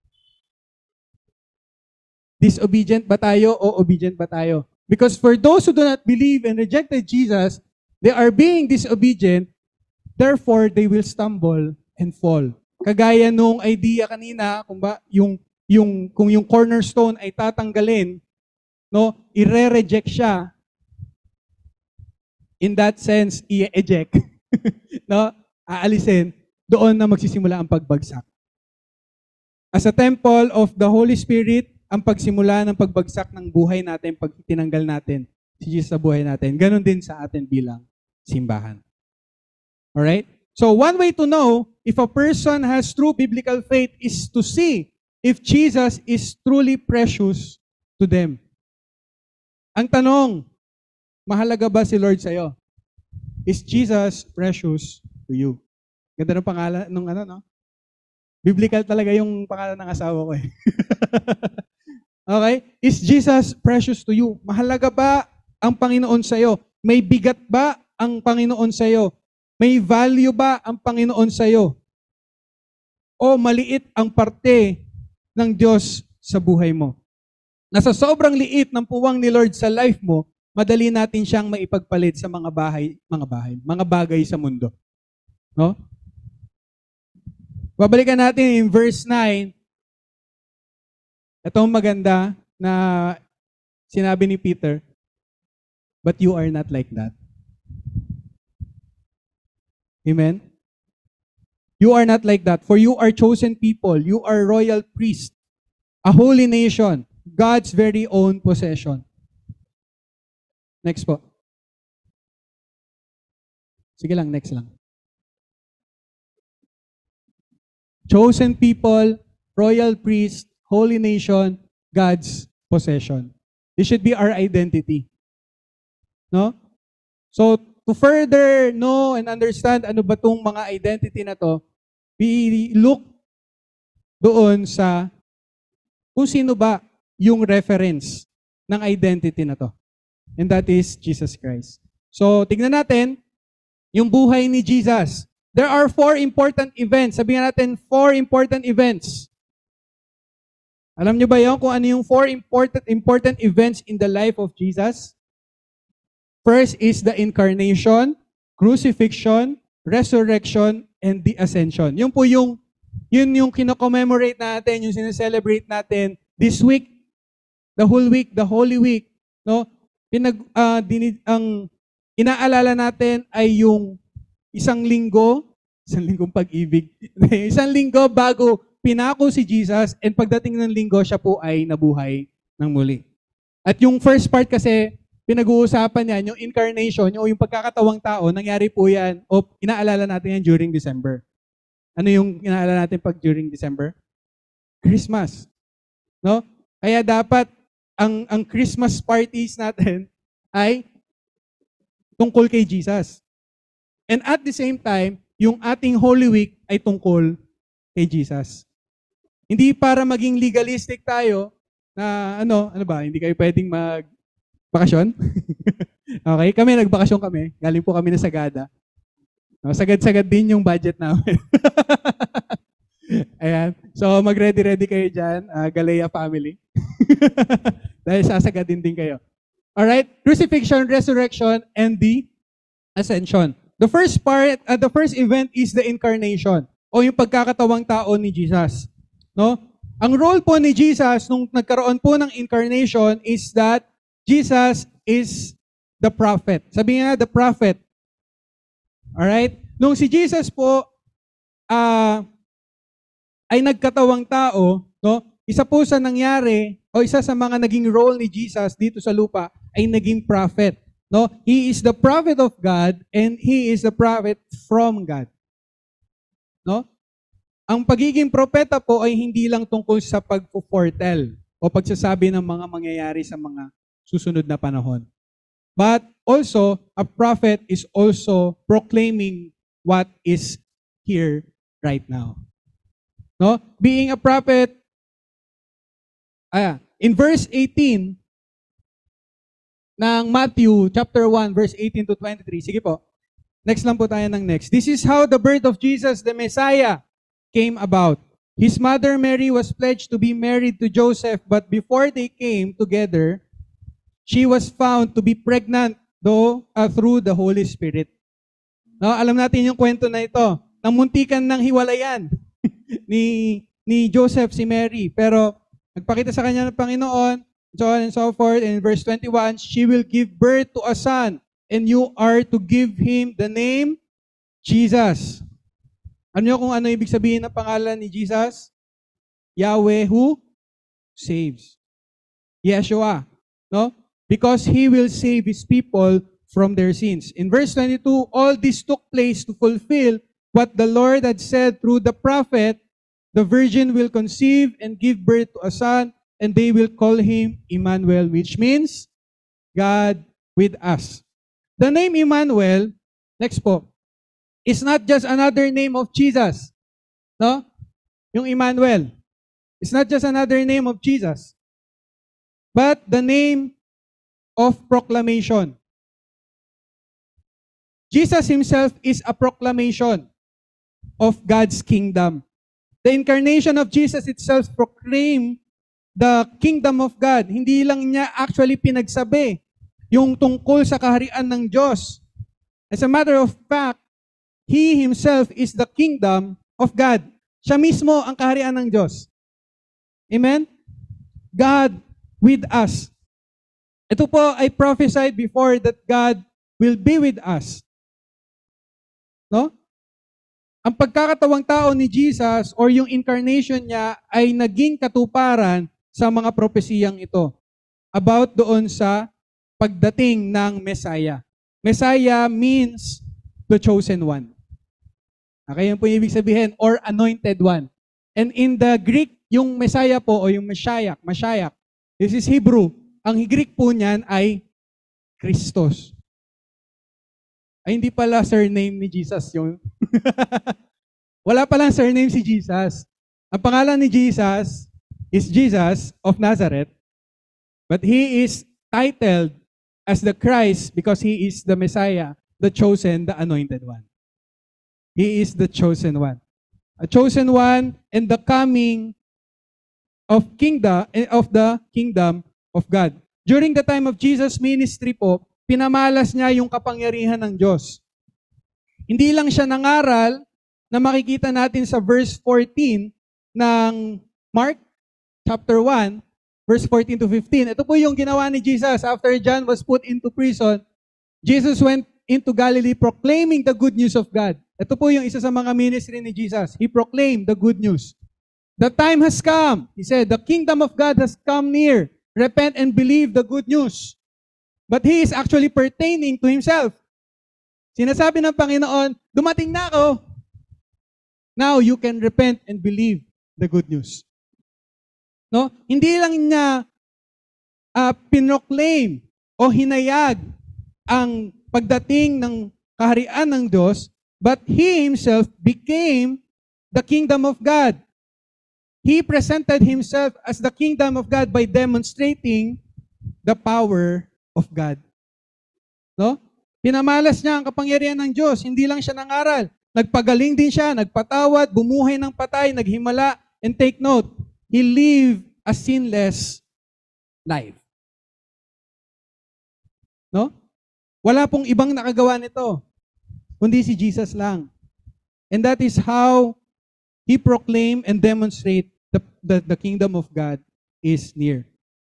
Disobedient ba tayo o obedient ba tayo? Because for those who do not believe and rejected Jesus, they are being disobedient, therefore they will stumble and fall. Kagaya nung idea kanina, kung ba, yung, yung, kung yung cornerstone ay tatanggalin, no, ire-reject siya, in that sense, i-eject, no, aalisin, doon na magsisimula ang pagbagsak. As a temple of the Holy Spirit, ang pagsimula ng pagbagsak ng buhay natin, pag tinanggal natin si Jesus sa buhay natin, ganun din sa atin bilang simbahan. Alright? So one way to know if a person has true biblical faith is to see if Jesus is truly precious to them. Ang tanong, mahalaga ba si Lord sa'yo? Is Jesus precious to you? Ganda ng pangalan nung ano, no? Biblical talaga yung pangalan ng asawa ko eh. Okay? Is Jesus precious to you? Mahalaga ba ang Panginoon sa'yo? May bigat ba ang Panginoon sa'yo? May value ba ang Panginoon sa'yo? O maliit ang parte ng Diyos sa buhay mo? Nasa sobrang liit ng puwang ni Lord sa life mo, madali natin siyang maipagpalit sa mga bahay, mga bahay, mga bagay sa mundo. No? Babalikan natin in verse nine. Ito ang maganda na sinabi ni Peter, but you are not like that. Amen? You are not like that, for you are chosen people, you are royal priest, a holy nation, God's very own possession. Next po. Sige lang, next lang. Chosen people, royal priest, holy nation, God's possession. This should be our identity. No? So, to further know and understand ano ba tong mga identity na to, we look doon sa kung sino ba yung reference ng identity na to. And that is Jesus Christ. So, tignan natin yung buhay ni Jesus. There are four important events. Sabihin natin, four important events. Alam niyo ba yun kung ano yung four important, important events in the life of Jesus? First is the incarnation, crucifixion, resurrection, and the ascension. Yun po yung, yun yung kino-commemorate natin, yung sineselebrate natin this week, the whole week, the Holy Week. No? Pinag, uh, dinid, ang inaalala natin ay yung isang linggo, isang linggong pag-ibig, isang linggo bago pinako si Jesus, and pagdating ng linggo, siya po ay nabuhay ng muli. At yung first part kasi, pinag-uusapan yan, yung incarnation, yung, yung pagkakatawang tao, nangyari po yan, o inaalala natin yan during December. Ano yung inaalala natin pag during December? Christmas. No? Kaya dapat, ang, ang Christmas parties natin ay tungkol kay Jesus. And at the same time, yung ating Holy Week ay tungkol kay Jesus. Hindi para maging legalistic tayo, na ano, ano ba, hindi kayo pwedeng mag-bakasyon? Okay, kami nagbakasyon kami. Galing po kami na Sagada. No, sagad-sagad din yung budget namin. Ayan. So, mag-ready-ready kayo dyan, uh, Galea family. Dahil sasagadin din kayo. Alright? Crucifixion, resurrection, and the ascension. The first part, uh, the first event is the incarnation o yung pagkakatawang tao ni Jesus. No? Ang role po ni Jesus nung nagkaroon po ng incarnation is that Jesus is the prophet. Sabi nga, the prophet. Alright? Nung si Jesus po uh, ay nagkatawang tao, no? Isa po sa nangyari o isa sa mga naging role ni Jesus dito sa lupa ay naging prophet. No? He is the prophet of God and he is the prophet from God. No? Ang pagiging propeta po ay hindi lang tungkol sa pagpo-foretell o pagsasabi ng mga mangyayari sa mga susunod na panahon. But also, a prophet is also proclaiming what is here right now. No? Being a prophet, ah, in verse eighteen ng Matthew chapter one, verse eighteen to twenty-three. Sige po. Next lang po tayo ng next. This is how the birth of Jesus, the Messiah, came about. His mother Mary was pledged to be married to Joseph, but before they came together, she was found to be pregnant though uh, through the Holy Spirit. No, alam natin yung kwento na ito. Namuntikan ng hiwalayan ni ni Joseph si Mary, pero nagpakita sa kanya ng Panginoon, so on and so forth. In verse twenty-one, she will give birth to a son, and you are to give him the name Jesus. Ano nyo kung ano ibig sabihin ng pangalan ni Jesus? Yahweh who saves. Yeshua. No? Because he will save his people from their sins. In verse twenty-two, all this took place to fulfill what the Lord had said through the prophet, the virgin will conceive and give birth to a son, and they will call him Emmanuel, which means God with us. The name Emmanuel, next po, is not just another name of Jesus. No? Yung Emmanuel. It's not just another name of Jesus, but the name of proclamation. Jesus himself is a proclamation of God's kingdom. The incarnation of Jesus itself proclaimed the kingdom of God. Hindi lang niya actually pinagsabi yung tungkol sa kaharian ng Diyos. As a matter of fact, He himself is the kingdom of God. Siya mismo ang kaharian ng Diyos. Amen? God with us. Ito po ay prophesied before that God will be with us. No? Ang pagkakatawang tao ni Jesus or yung incarnation niya ay naging katuparan sa mga propesiyang ito about doon sa pagdating ng Messiah. Messiah means the chosen one. Okay, yun po yung ibig sabihin, or anointed one. And in the Greek, yung Messiah po o yung Messiah, Messiah, this is Hebrew. Ang Greek po niyan ay Christos. Ay, hindi pala surname ni Jesus yung... Wala palang surname si Jesus. Ang pangalan ni Jesus is Jesus of Nazareth, but he is titled as the Christ because he is the Messiah, the chosen, the anointed one. He is the chosen one. A chosen one and the coming of kingdom of the kingdom of God. During the time of Jesus' ministry po, pinamalas niya yung kapangyarihan ng Diyos. Hindi lang siya nangaral na makikita natin sa verse fourteen ng Mark chapter one, verse fourteen to fifteen. Ito po yung ginawa ni Jesus after John was put into prison. Jesus went into Galilee proclaiming the good news of God. Ito po yung isa sa mga ministry ni Jesus. He proclaimed the good news. The time has come. He said, the kingdom of God has come near. Repent and believe the good news. But he is actually pertaining to himself. Sinasabi ng Panginoon, dumating na ako. Now you can repent and believe the good news. No? Hindi lang niya uh, pinoclaim o hinayag ang pagdating ng kaharian ng Diyos, but he himself became the kingdom of God. He presented himself as the kingdom of God by demonstrating the power of God. No? Pinamalas niya ang kapangyarihan ng Diyos. Hindi lang siya nangaral. Nagpagaling din siya, nagpatawad, bumuhay ng patay, naghimala, and take note, he lived a sinless life. No? Wala pong ibang nakagawa nito, kundi si Jesus lang. And that is how he proclaimed and demonstrate the, the, the kingdom of God is near.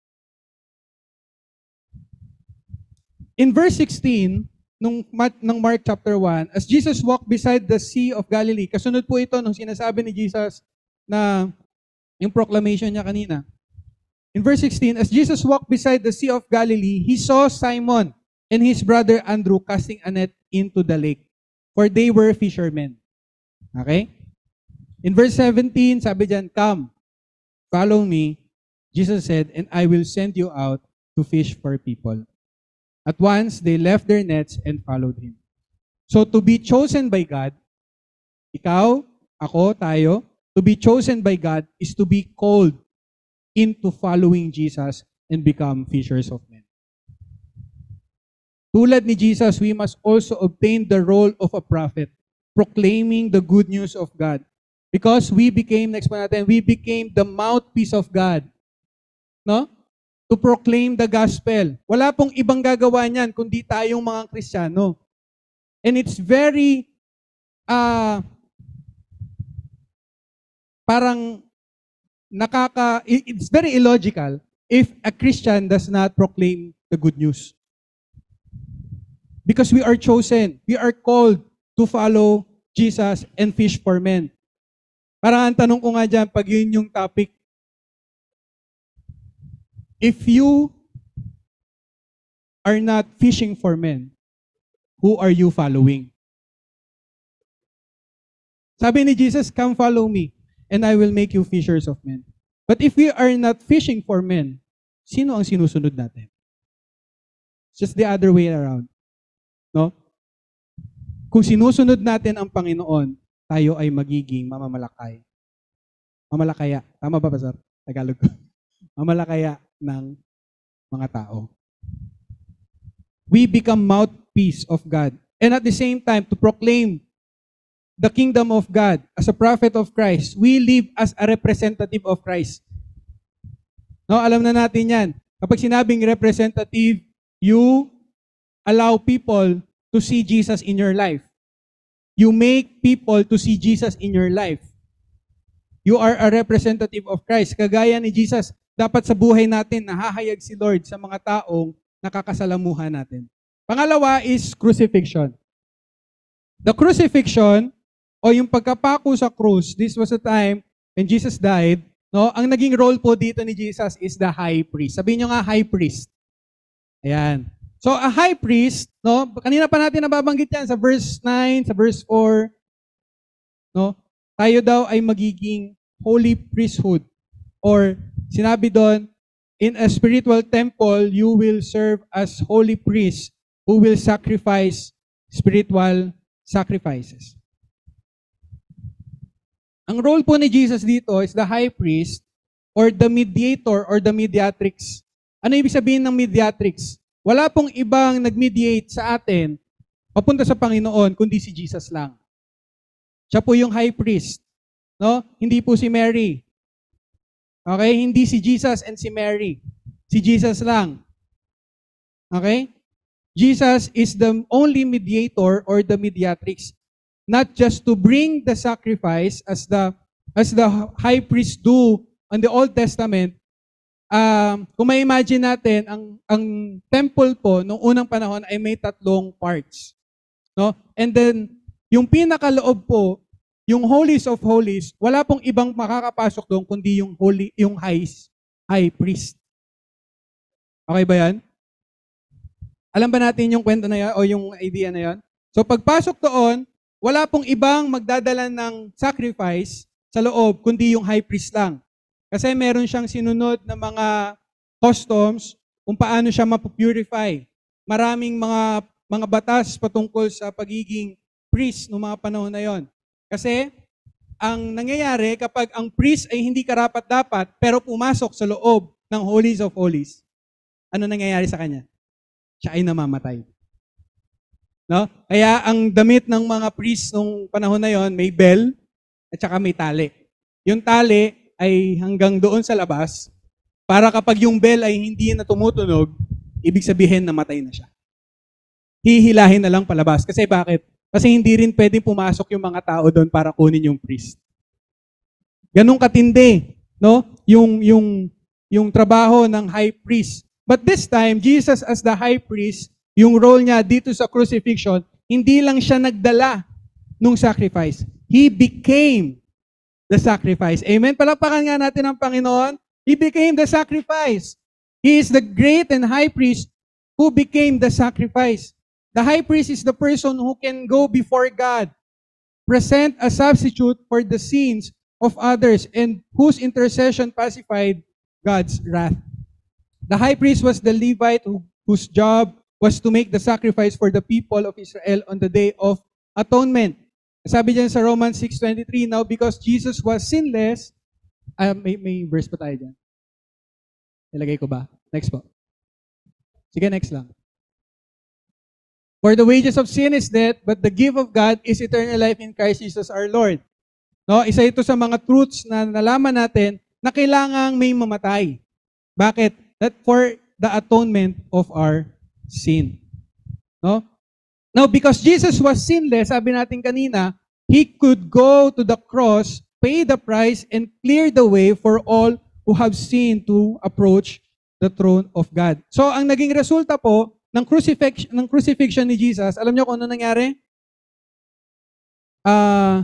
In verse sixteen, nung, ng Mark chapter one, as Jesus walked beside the Sea of Galilee, kasunod po ito nung sinasabi ni Jesus na yung proclamation niya kanina. In verse sixteen, as Jesus walked beside the Sea of Galilee, he saw Simon and his brother Andrew casting a net into the lake, for they were fishermen. Okay? In verse seventeen, sabi diyan, come, follow me. Jesus said, and I will send you out to fish for people. At once, they left their nets and followed him. So to be chosen by God, ikaw, ako, tayo, to be chosen by God is to be called into following Jesus and become fishers of men. Tulad ni Jesus, we must also obtain the role of a prophet, proclaiming the good news of God. Because we became, next pa natin, we became the mouthpiece of God. No? To proclaim the gospel. Wala pong ibang gagawa niyan kundi tayong mga Kristiyano. And it's very, uh, parang nakaka, it's very illogical if a Christian does not proclaim the good news. Because we are chosen, we are called to follow Jesus and fish for men. Parang ang tanong ko nga dyan, pag yun yung topic, if you are not fishing for men, who are you following? Sabi ni Jesus, come follow me, and I will make you fishers of men. But if we are not fishing for men, sino ang sinusunod natin? It's just the other way around. No? Kung sinusunod natin ang Panginoon, tayo ay magiging mamamalakay. Mamalakaya. Tama ba, Pastor? Tagalog ko. Mamalakaya ng mga tao. We become mouthpiece of God. And at the same time, to proclaim the kingdom of God as a prophet of Christ, we live as a representative of Christ. No, alam na natin yan. Kapag sinabing representative, you allow people to see Jesus in your life. You make people to see Jesus in your life. You are a representative of Christ. Kagaya ni Jesus, dapat sa buhay natin nahahayag si Lord sa mga taong nakakasalamuhan natin. Pangalawa is crucifixion. The crucifixion, o yung pagkapako sa krus, this was a time when Jesus died, no? Ang naging role po dito ni Jesus is the high priest. Sabihin nyo nga, high priest. Ayan. So, a high priest, no? Kanina pa natin nababanggit yan sa verse nine, sa verse four, no? Tayo daw ay magiging holy priesthood. Or, sinabi doon, in a spiritual temple, you will serve as holy priests who will sacrifice spiritual sacrifices. Ang role po ni Jesus dito is the high priest or the mediator or the mediatrix. Ano ibig sabihin ng mediatrix? Wala pong ibang nag-mediate sa atin papunta sa Panginoon kundi si Jesus lang. Siya po yung high priest. No? Hindi po si Mary. Okay? Hindi si Jesus and si Mary. Si Jesus lang. Okay? Jesus is the only mediator or the mediatrix. Not just to bring the sacrifice as the as the high priest do in the Old Testament. Um, kung may imagine natin, ang, ang temple po noong unang panahon ay may tatlong parts. No? And then, yung pinakaloob po, yung Holies of Holies, wala pong ibang makakapasok doon kundi yung holy, yung high, high priest. Okay ba yan? Alam ba natin yung kwento na yan o yung idea na yan? So pagpasok doon, wala pong ibang magdadala ng sacrifice sa loob kundi yung high priest lang. Kasi meron siyang sinunod na mga customs kung paano siya mapupurify. Maraming mga mga batas patungkol sa pagiging priest noong mga panahon na yon. Kasi ang nangyayari kapag ang priest ay hindi karapat-dapat pero pumasok sa loob ng Holies of Holies, ano nangyayari sa kanya? Siya ay namamatay. No? Kaya ang damit ng mga priest nung panahon na yon may bell at saka may tali. Yung tali ay hanggang doon sa labas para kapag yung bell ay hindi na tumutunog, ibig sabihin namatay na siya. Hihilahin na lang palabas. Kasi bakit? Kasi hindi rin pwedeng pumasok yung mga tao doon para kunin yung priest. Ganun katindi, no? Yung yung yung trabaho ng high priest. But this time, Jesus as the high priest, yung role niya dito sa crucifixion, hindi lang siya nagdala nung sacrifice. He became the sacrifice. Amen? Palakpakan nga natin ang Panginoon. He became the sacrifice. He is the great and high priest who became the sacrifice. The high priest is the person who can go before God, present a substitute for the sins of others, and whose intercession pacified God's wrath. The high priest was the Levite who, whose job was to make the sacrifice for the people of Israel on the day of atonement. Sabi diyan sa Romans six twenty-three, now because Jesus was sinless, uh, may, may verse pa tayo dyan. Ilagay ko ba? Next po. Sige, next lang. For the wages of sin is death, but the gift of God is eternal life in Christ Jesus our Lord. No, isa ito sa mga truths na nalaman natin na kailangang may mamatay. Bakit? That for the atonement of our sin. No? Now, because Jesus was sinless, sabi natin kanina, He could go to the cross, pay the price, and clear the way for all who have sinned to approach the throne of God. So, ang naging resulta po ng crucifixion, ng crucifixion ni Jesus, alam niyo kung ano nangyari? Uh,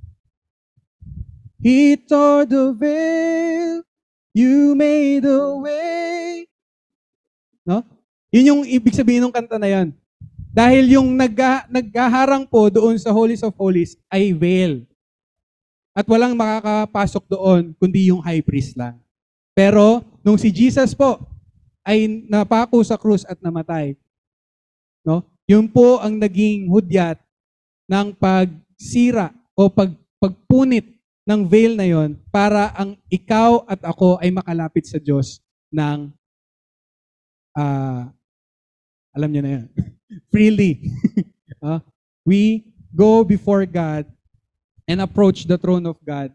He tore the veil, you made a way. No? Yun yung ibig sabihin ng kanta na yan. Dahil yung nagga, naghaharang po doon sa Holies of Holies ay veil. At walang makakapasok doon kundi yung high priest lang. Pero nung si Jesus po ay napako sa krus at namatay, no? Yun po ang naging hudyat ng pagsira o pag, pagpunit ng veil na yon para ang ikaw at ako ay makalapit sa Diyos ng uh, alam niyo na yan. Freely. uh, we go before God and approach the throne of God.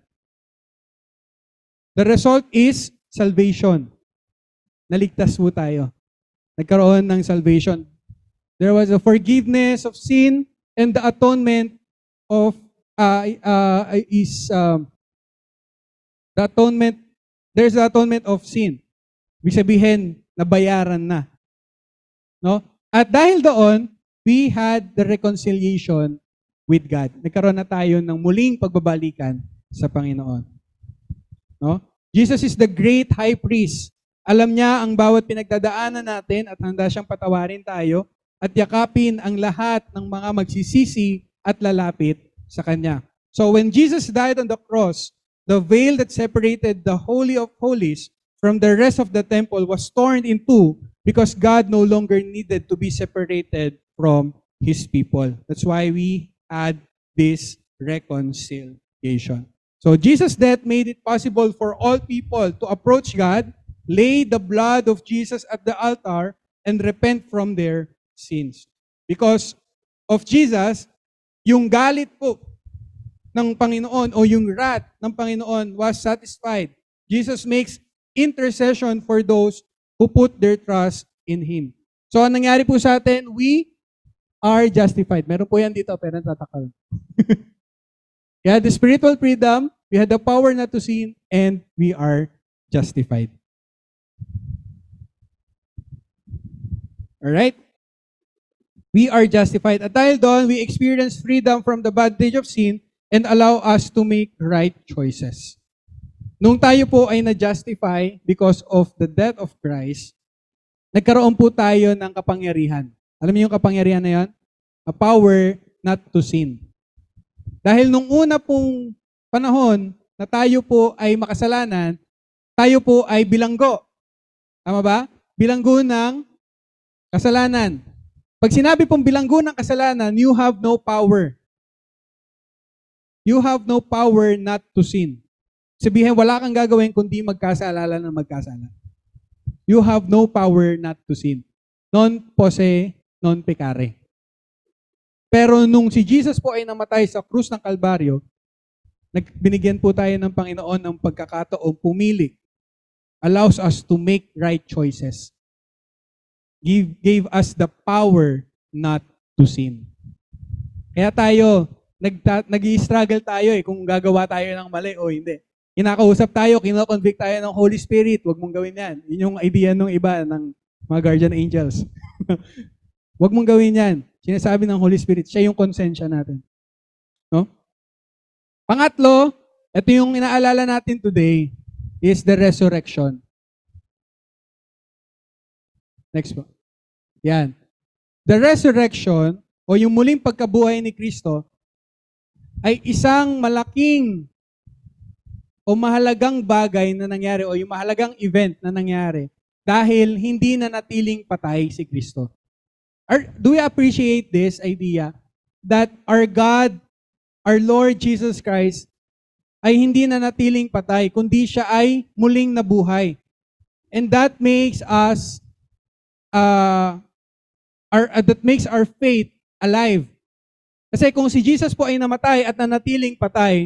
The result is salvation. Naligtas po tayo. Nagkaroon ng salvation. There was a forgiveness of sin and the atonement of uh, uh, is um, the atonement. There's the atonement of sin. Ibig sabihin, nabayaran na. No? At dahil doon, we had the reconciliation with God. Nagkaroon na tayo ng muling pagbabalikan sa Panginoon. No? Jesus is the great high priest. Alam niya ang bawat pinagdadaanan natin at handa siyang patawarin tayo at yakapin ang lahat ng mga magsisisi at lalapit sa Kanya. So when Jesus died on the cross, the veil that separated the Holy of Holies from the rest of the temple was torn in two because God no longer needed to be separated from His people. That's why we had this reconciliation. So Jesus' death made it possible for all people to approach God, lay the blood of Jesus at the altar, and repent from their sins. Because of Jesus, yung galit po ng Panginoon o yung wrath ng Panginoon was satisfied. Jesus makes intercession for those who put their trust in Him. So, ang nangyari po sa atin, we are justified. Meron po yan dito, pero natatakal. We had the spiritual freedom, we had the power not to sin, and we are justified. Alright? We are justified. At dahil doon, we experience freedom from the bondage of sin and allow us to make right choices. Nung tayo po ay na-justify because of the death of Christ, nagkaroon po tayo ng kapangyarihan. Alam niyo yung kapangyarihan na yan? A power not to sin. Dahil nung una pong panahon na tayo po ay makasalanan, tayo po ay bilanggo. Tama ba? Bilanggo ng kasalanan. Pag sinabi pong bilanggo ng kasalanan, you have no power. You have no power not to sin. Sabihin, wala kang gagawin kundi magkasala na magkasala. You have no power not to sin. Non posse, non pecare. Pero nung si Jesus po ay namatay sa krus ng Kalbaryo, nagbinigyan po tayo ng Panginoon ng pagkakataong pumili. Allows us to make right choices. Give, gave us the power not to sin. Kaya tayo, nagta, nag-i-struggle tayo eh kung gagawa tayo ng mali o hindi. Kinakausap tayo, kinoconvict tayo ng Holy Spirit, huwag mong gawin yan. Yun yung idea ng iba, ng mga guardian angels. Huwag mong gawin yan. Sinasabi ng Holy Spirit, siya yung konsensya natin. No? Pangatlo, ito yung inaalala natin today, is the resurrection. Next po. Yan. The resurrection, o yung muling pagkabuhay ni Kristo, ay isang malaking o mahalagang bagay na nangyari o yung mahalagang event na nangyari dahil hindi na natiling patay si Kristo. Are, do we appreciate this idea that our God, our Lord Jesus Christ, ay hindi na natiling patay, kundi siya ay muling nabuhay. And that makes us, uh, our, uh, that makes our faith alive. Kasi kung si Jesus po ay namatay at nanatiling patay,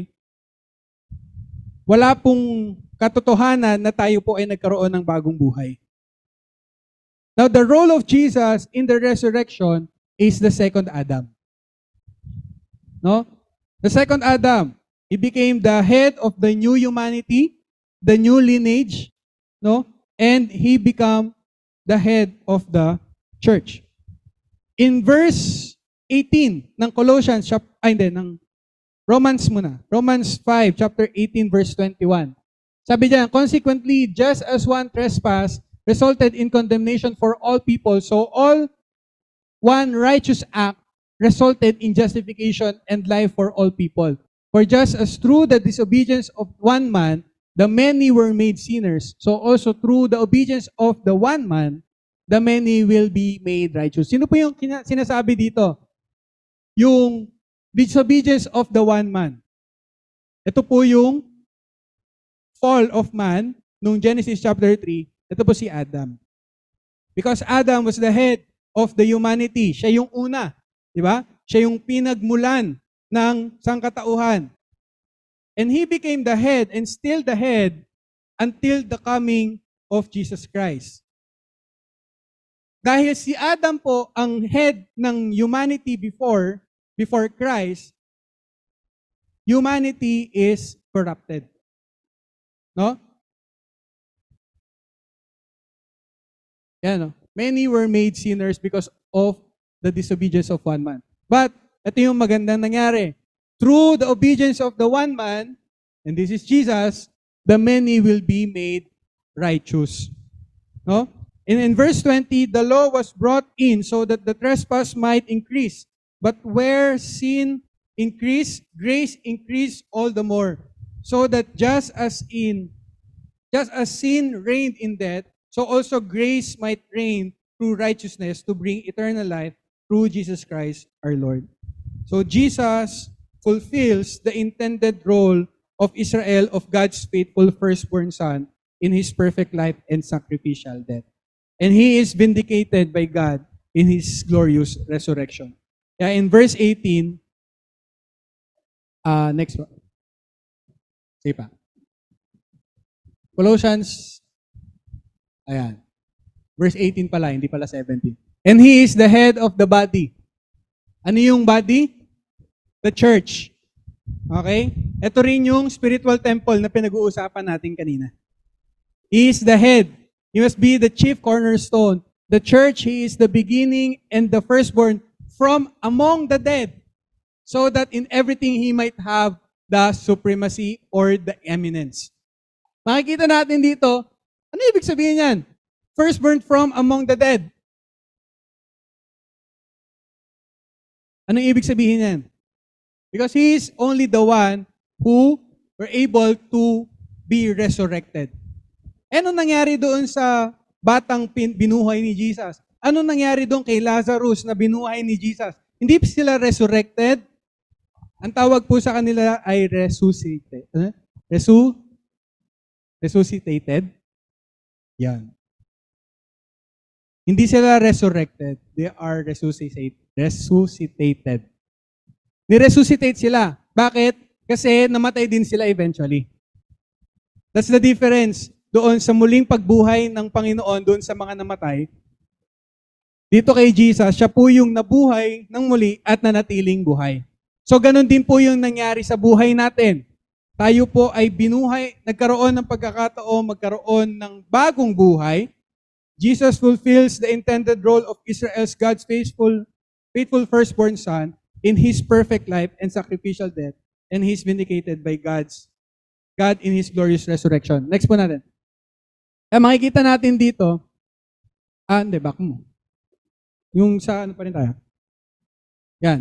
wala pong katotohanan na tayo po ay nagkaroon ng bagong buhay. Now, the role of Jesus in the resurrection is the second Adam. No? The second Adam, he became the head of the new humanity, the new lineage, no? And he became the head of the church. In verse eighteen ng Colossians, ay hindi, ng Romans muna. Romans five, chapter eighteen, verse twenty-one. Sabi diyan, consequently, just as one trespass resulted in condemnation for all people, so all one righteous act resulted in justification and life for all people. For just as through the disobedience of one man, the many were made sinners, so also through the obedience of the one man, the many will be made righteous. Sino po yung sinasabi dito? Yung disobedience of the one man. Ito po yung fall of man nung Genesis chapter three. Ito po si Adam. Because Adam was the head of the humanity. Siya yung una. Di ba? Siya yung pinagmulan ng sangkatauhan. And he became the head and still the head until the coming of Jesus Christ. Dahil si Adam po ang head ng humanity before before Christ, humanity is corrupted. No? Yan, no? Many were made sinners because of the disobedience of one man. But, ito yung magandang nangyari. Through the obedience of the one man, and this is Jesus, the many will be made righteous. No? And in verse twenty, the law was brought in so that the trespass might increase. But where sin increased, grace increased all the more. So that just as in, just as sin reigned in death, so also grace might reign through righteousness to bring eternal life through Jesus Christ our Lord. So Jesus fulfills the intended role of Israel of God's faithful firstborn son in his perfect life and sacrificial death. And he is vindicated by God in his glorious resurrection. Yeah, in verse eighteen, uh, next one. Sige pa. Colossians, ayan. Verse eighteen pala, hindi pala seventeen. And he is the head of the body. Ano yung body? The church. Okay? Ito rin yung spiritual temple na pinag-uusapan natin kanina. He is the head. He must be the chief cornerstone. The church, he is the beginning and the firstborn from among the dead, so that in everything he might have the supremacy or the eminence. Makikita natin dito, ano ibig sabihin yan? Firstborn from among the dead. Ano ibig sabihin yan? Because he is only the one who were able to be resurrected. Ano nangyari doon sa batang binuhay ni Jesus? Ano nangyari doon kay Lazarus na binuhay ni Jesus? Hindi sila resurrected? Ang tawag po sa kanila ay resuscitate. Ano? Resu resuscitated. Yan. Hindi sila resurrected. They are resuscitate, resuscitated. Ni-resuscitate sila. Bakit? Kasi namatay din sila eventually. That's the difference doon sa muling pagbuhay ng Panginoon doon sa mga namatay. Dito kay Jesus, siya po yung nabuhay ng muli at nanatiling buhay. So ganun din po yung nangyari sa buhay natin. Tayo po ay binuhay, nagkaroon ng pagkakataon, magkaroon ng bagong buhay. Jesus fulfills the intended role of Israel's God's faithful, faithful firstborn son in His perfect life and sacrificial death, and He's vindicated by God's God in His glorious resurrection. Next po natin. Eh, makikita natin dito, ah, hindi, back mo. Yung sa ano pa rin tayo. Yan.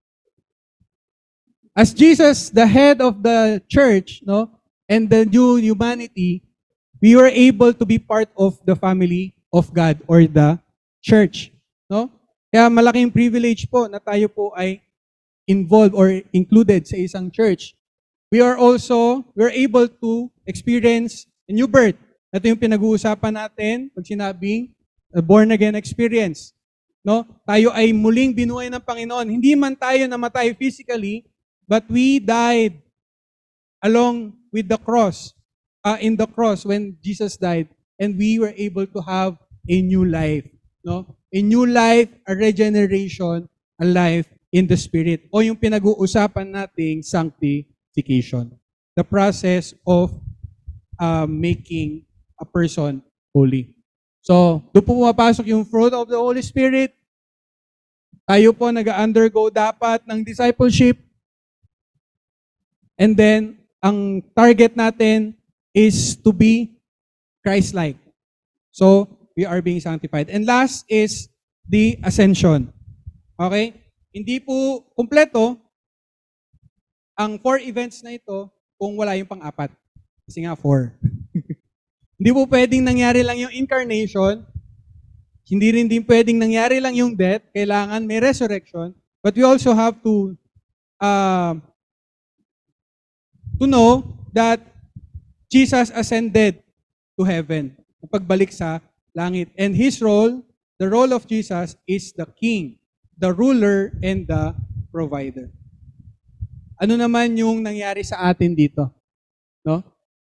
As Jesus, the head of the church, no, and the new humanity, we were able to be part of the family of God or the church, no? Kaya malaking privilege po na tayo po ay involved or included sa isang church. We are also, we're able to experience a new birth. Ito yung pinag-uusapan natin pag sinabing a born again experience. No? Tayo ay muling binuhay ng Panginoon. Hindi man tayo namatay physically, but we died along with the cross, uh, in the cross when Jesus died, and we were able to have a new life. No? A new life, a regeneration, a life in the Spirit. O yung pinag-uusapan nating sanctification. The process of uh, making a person holy. So, doon po pumapasok yung fruit of the Holy Spirit. Tayo po nag-undergo dapat ng discipleship. And then, ang target natin is to be Christ-like. So, we are being sanctified. And last is the ascension. Okay? Hindi po kumpleto ang four events na ito kung wala yung pang-apat. Kasi nga, four. Hindi po pwedeng nangyari lang yung incarnation. Hindi rin din pwedeng nangyari lang yung death. Kailangan may resurrection. But we also have to uh, to know that Jesus ascended to heaven. Pagbalik sa langit. And His role, the role of Jesus is the King, the ruler, and the provider. Ano naman yung nangyari sa atin dito? No?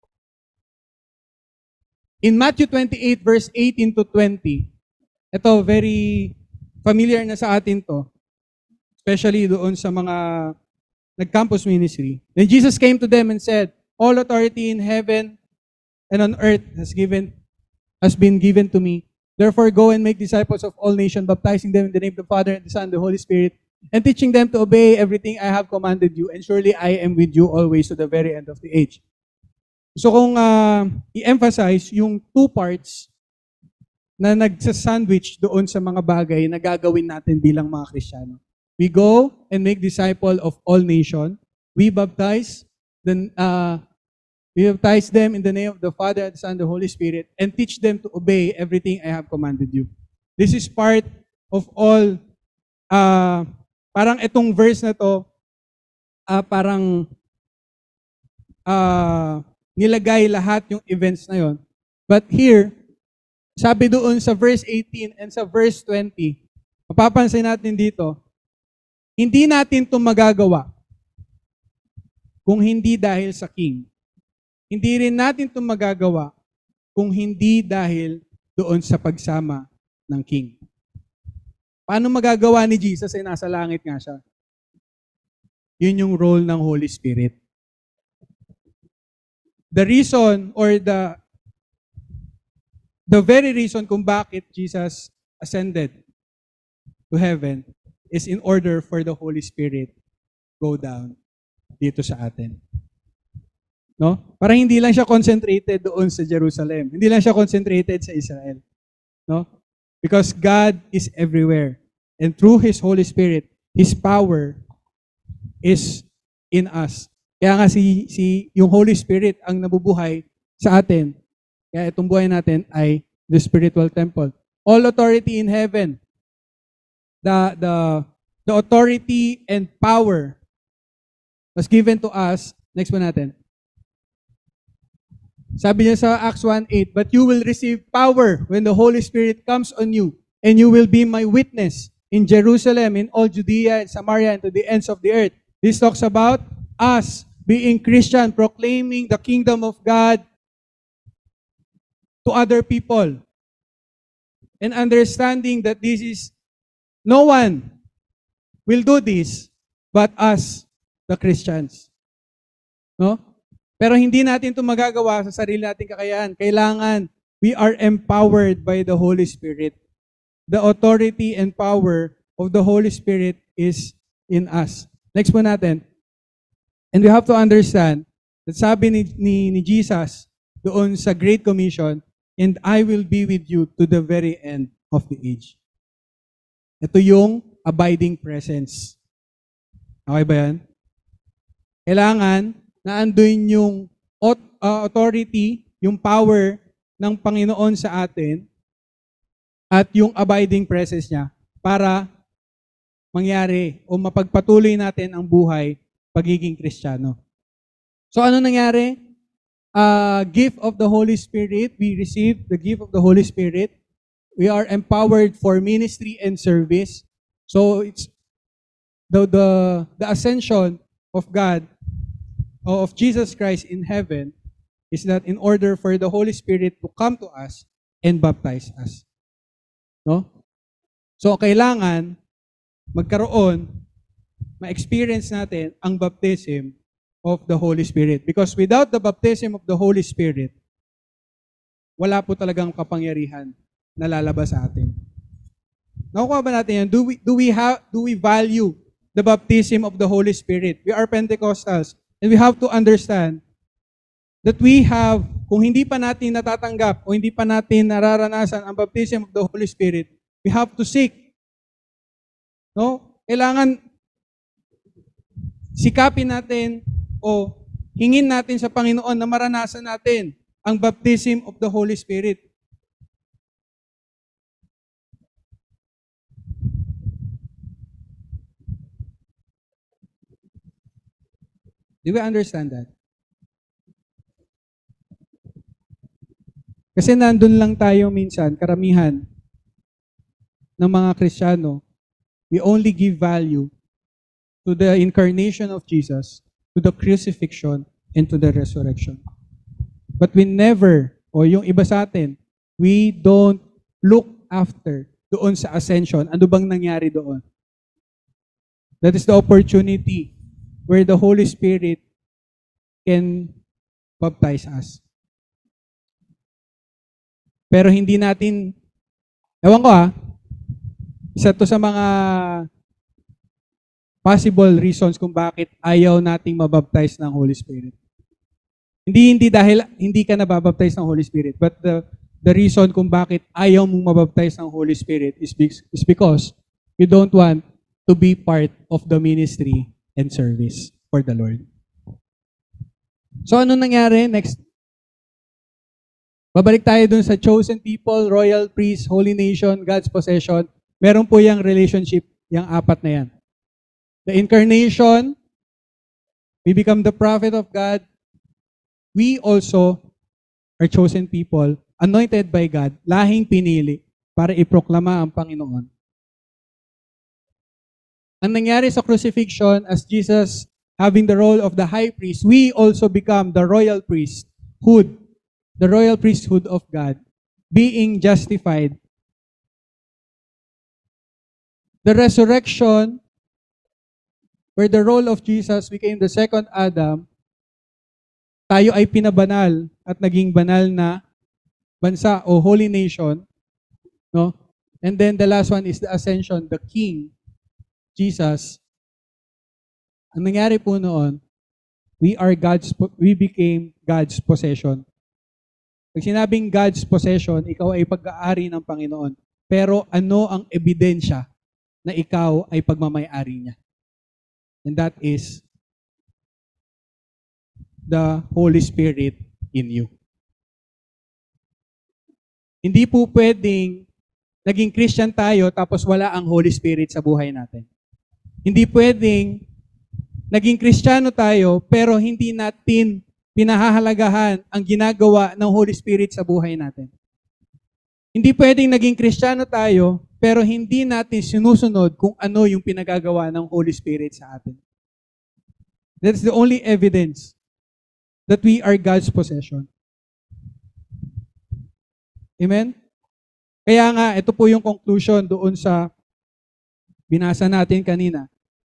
In Matthew twenty-eight, verse eighteen to twenty, ito, very familiar na sa atin to, especially doon sa mga nag-campus ministry. Then Jesus came to them and said, all authority in heaven and on earth has given has been given to me. Therefore, go and make disciples of all nations, baptizing them in the name of the Father, and the Son, and the Holy Spirit, and teaching them to obey everything I have commanded you. And surely I am with you always to the very end of the age. So kung uh, i-emphasize yung two parts na nagsasandwich doon sa mga bagay na gagawin natin bilang mga Kristiyano. We go and make disciple of all nations. We baptize, then uh, we baptize them in the name of the Father, the Son, and the Holy Spirit, and teach them to obey everything I have commanded you. This is part of all, uh, parang itong verse na to, uh, parang uh, nilagay lahat yung events na yon. But here, sabi doon sa verse eighteen and sa verse twenty, mapapansin natin dito, hindi natin ito magagawa kung hindi dahil sa King. Hindi rin natin ito magagawa kung hindi dahil doon sa pagsama ng King. Paano magagawa ni Jesus ay nasa langit nga siya? Yun yung role ng Holy Spirit. The reason or the the very reason kung bakit Jesus ascended to heaven is in order for the Holy Spirit go down dito sa atin. No? Para hindi lang siya concentrated doon sa Jerusalem. Hindi lang siya concentrated sa Israel. No? Because God is everywhere. And through His Holy Spirit, His power is in us. Kaya nga si, si yung Holy Spirit ang nabubuhay sa atin. Kaya itong buhay natin ay the spiritual temple. All authority in heaven, the the the authority and power was given to us. Next one natin. Sabi niya sa Acts one eight, but you will receive power when the Holy Spirit comes on you, and you will be my witness in Jerusalem, in all Judea and Samaria, and to the ends of the earth. This talks about us being Christian, proclaiming the kingdom of God to other people, and understanding that this is, no one will do this but us, the Christians. No? Pero hindi natin ito magagawa sa sarili nating kakayahan. Kailangan, we are empowered by the Holy Spirit. The authority and power of the Holy Spirit is in us. Next po natin. And we have to understand that sabi ni, ni, ni Jesus doon sa Great Commission, and I will be with you to the very end of the age. Ito yung abiding presence. Okay ba yan? Kailangan na anduin yung uh, authority, yung power ng Panginoon sa atin at yung abiding presence niya para mangyari o mapagpatuloy natin ang buhay pagiging Kristiyano. So ano nangyari? Uh, gift of the Holy Spirit. We received the gift of the Holy Spirit. We are empowered for ministry and service. So it's the the, the ascension of God, of Jesus Christ in heaven, is that in order for the Holy Spirit to come to us and baptize us. No? So kailangan magkaroon, ma-experience natin ang baptism of the Holy Spirit. Because without the baptism of the Holy Spirit, wala po talagang kapangyarihan na lalabas sa atin. Nakukuha ba natin yan? Do we, do we, have, do we value the baptism of the Holy Spirit? We are Pentecostals. And we have to understand that we have, kung hindi pa natin natatanggap o hindi pa natin nararanasan ang baptism of the Holy Spirit, we have to seek. No? Kailangan sikapin natin o hingin natin sa Panginoon na maranasan natin ang baptism of the Holy Spirit. Do we understand that? Kasi nandun lang tayo minsan, karamihan ng mga Kristiyano, we only give value to the incarnation of Jesus, to the crucifixion, and to the resurrection. But we never, o yung iba sa atin, we don't look after doon sa ascension. Ano bang nangyari doon? That is the opportunity where the Holy Spirit can baptize us. Pero hindi natin, ewan ko ah, isa to sa mga possible reasons kung bakit ayaw nating mabaptize ng Holy Spirit. Hindi hindi dahil hindi ka nababaptize ng Holy Spirit, but the the reason kung bakit ayaw mong mabaptize ng Holy Spirit is, is because you don't want to be part of the ministry and service for the Lord. So ano nangyari? Next. Babalik tayo dun sa chosen people, royal priest, holy nation, God's possession. Meron po yung relationship, yung apat na yan. The incarnation, we become the prophet of God. We also are chosen people, anointed by God, lahing pinili para iproklama ang Panginoon. Ang nangyari sa crucifixion, as Jesus having the role of the high priest, we also become the royal priesthood, the royal priesthood of God, being justified. The resurrection, where the role of Jesus became the second Adam, tayo ay pinabanal at naging banal na bansa o holy nation, no? And then the last one is the ascension, the King, Jesus. Ang nangyari po noon, we are God's, we became God's possession. Pag sinabing God's possession, ikaw ay pag-aari ng Panginoon. Pero ano ang ebidensya na ikaw ay pagmamay-ari niya? And that is the Holy Spirit in you. Hindi po pwedeng naging Christian tayo tapos wala ang Holy Spirit sa buhay natin. Hindi pwedeng naging Kristiyano tayo, pero hindi natin pinahahalagahan ang ginagawa ng Holy Spirit sa buhay natin. Hindi pwedeng naging Kristiyano tayo, pero hindi natin sinusunod kung ano yung pinagagawa ng Holy Spirit sa atin. That's the only evidence that we are God's possession. Amen? Kaya nga, ito po yung conclusion doon sa binasa natin kanina.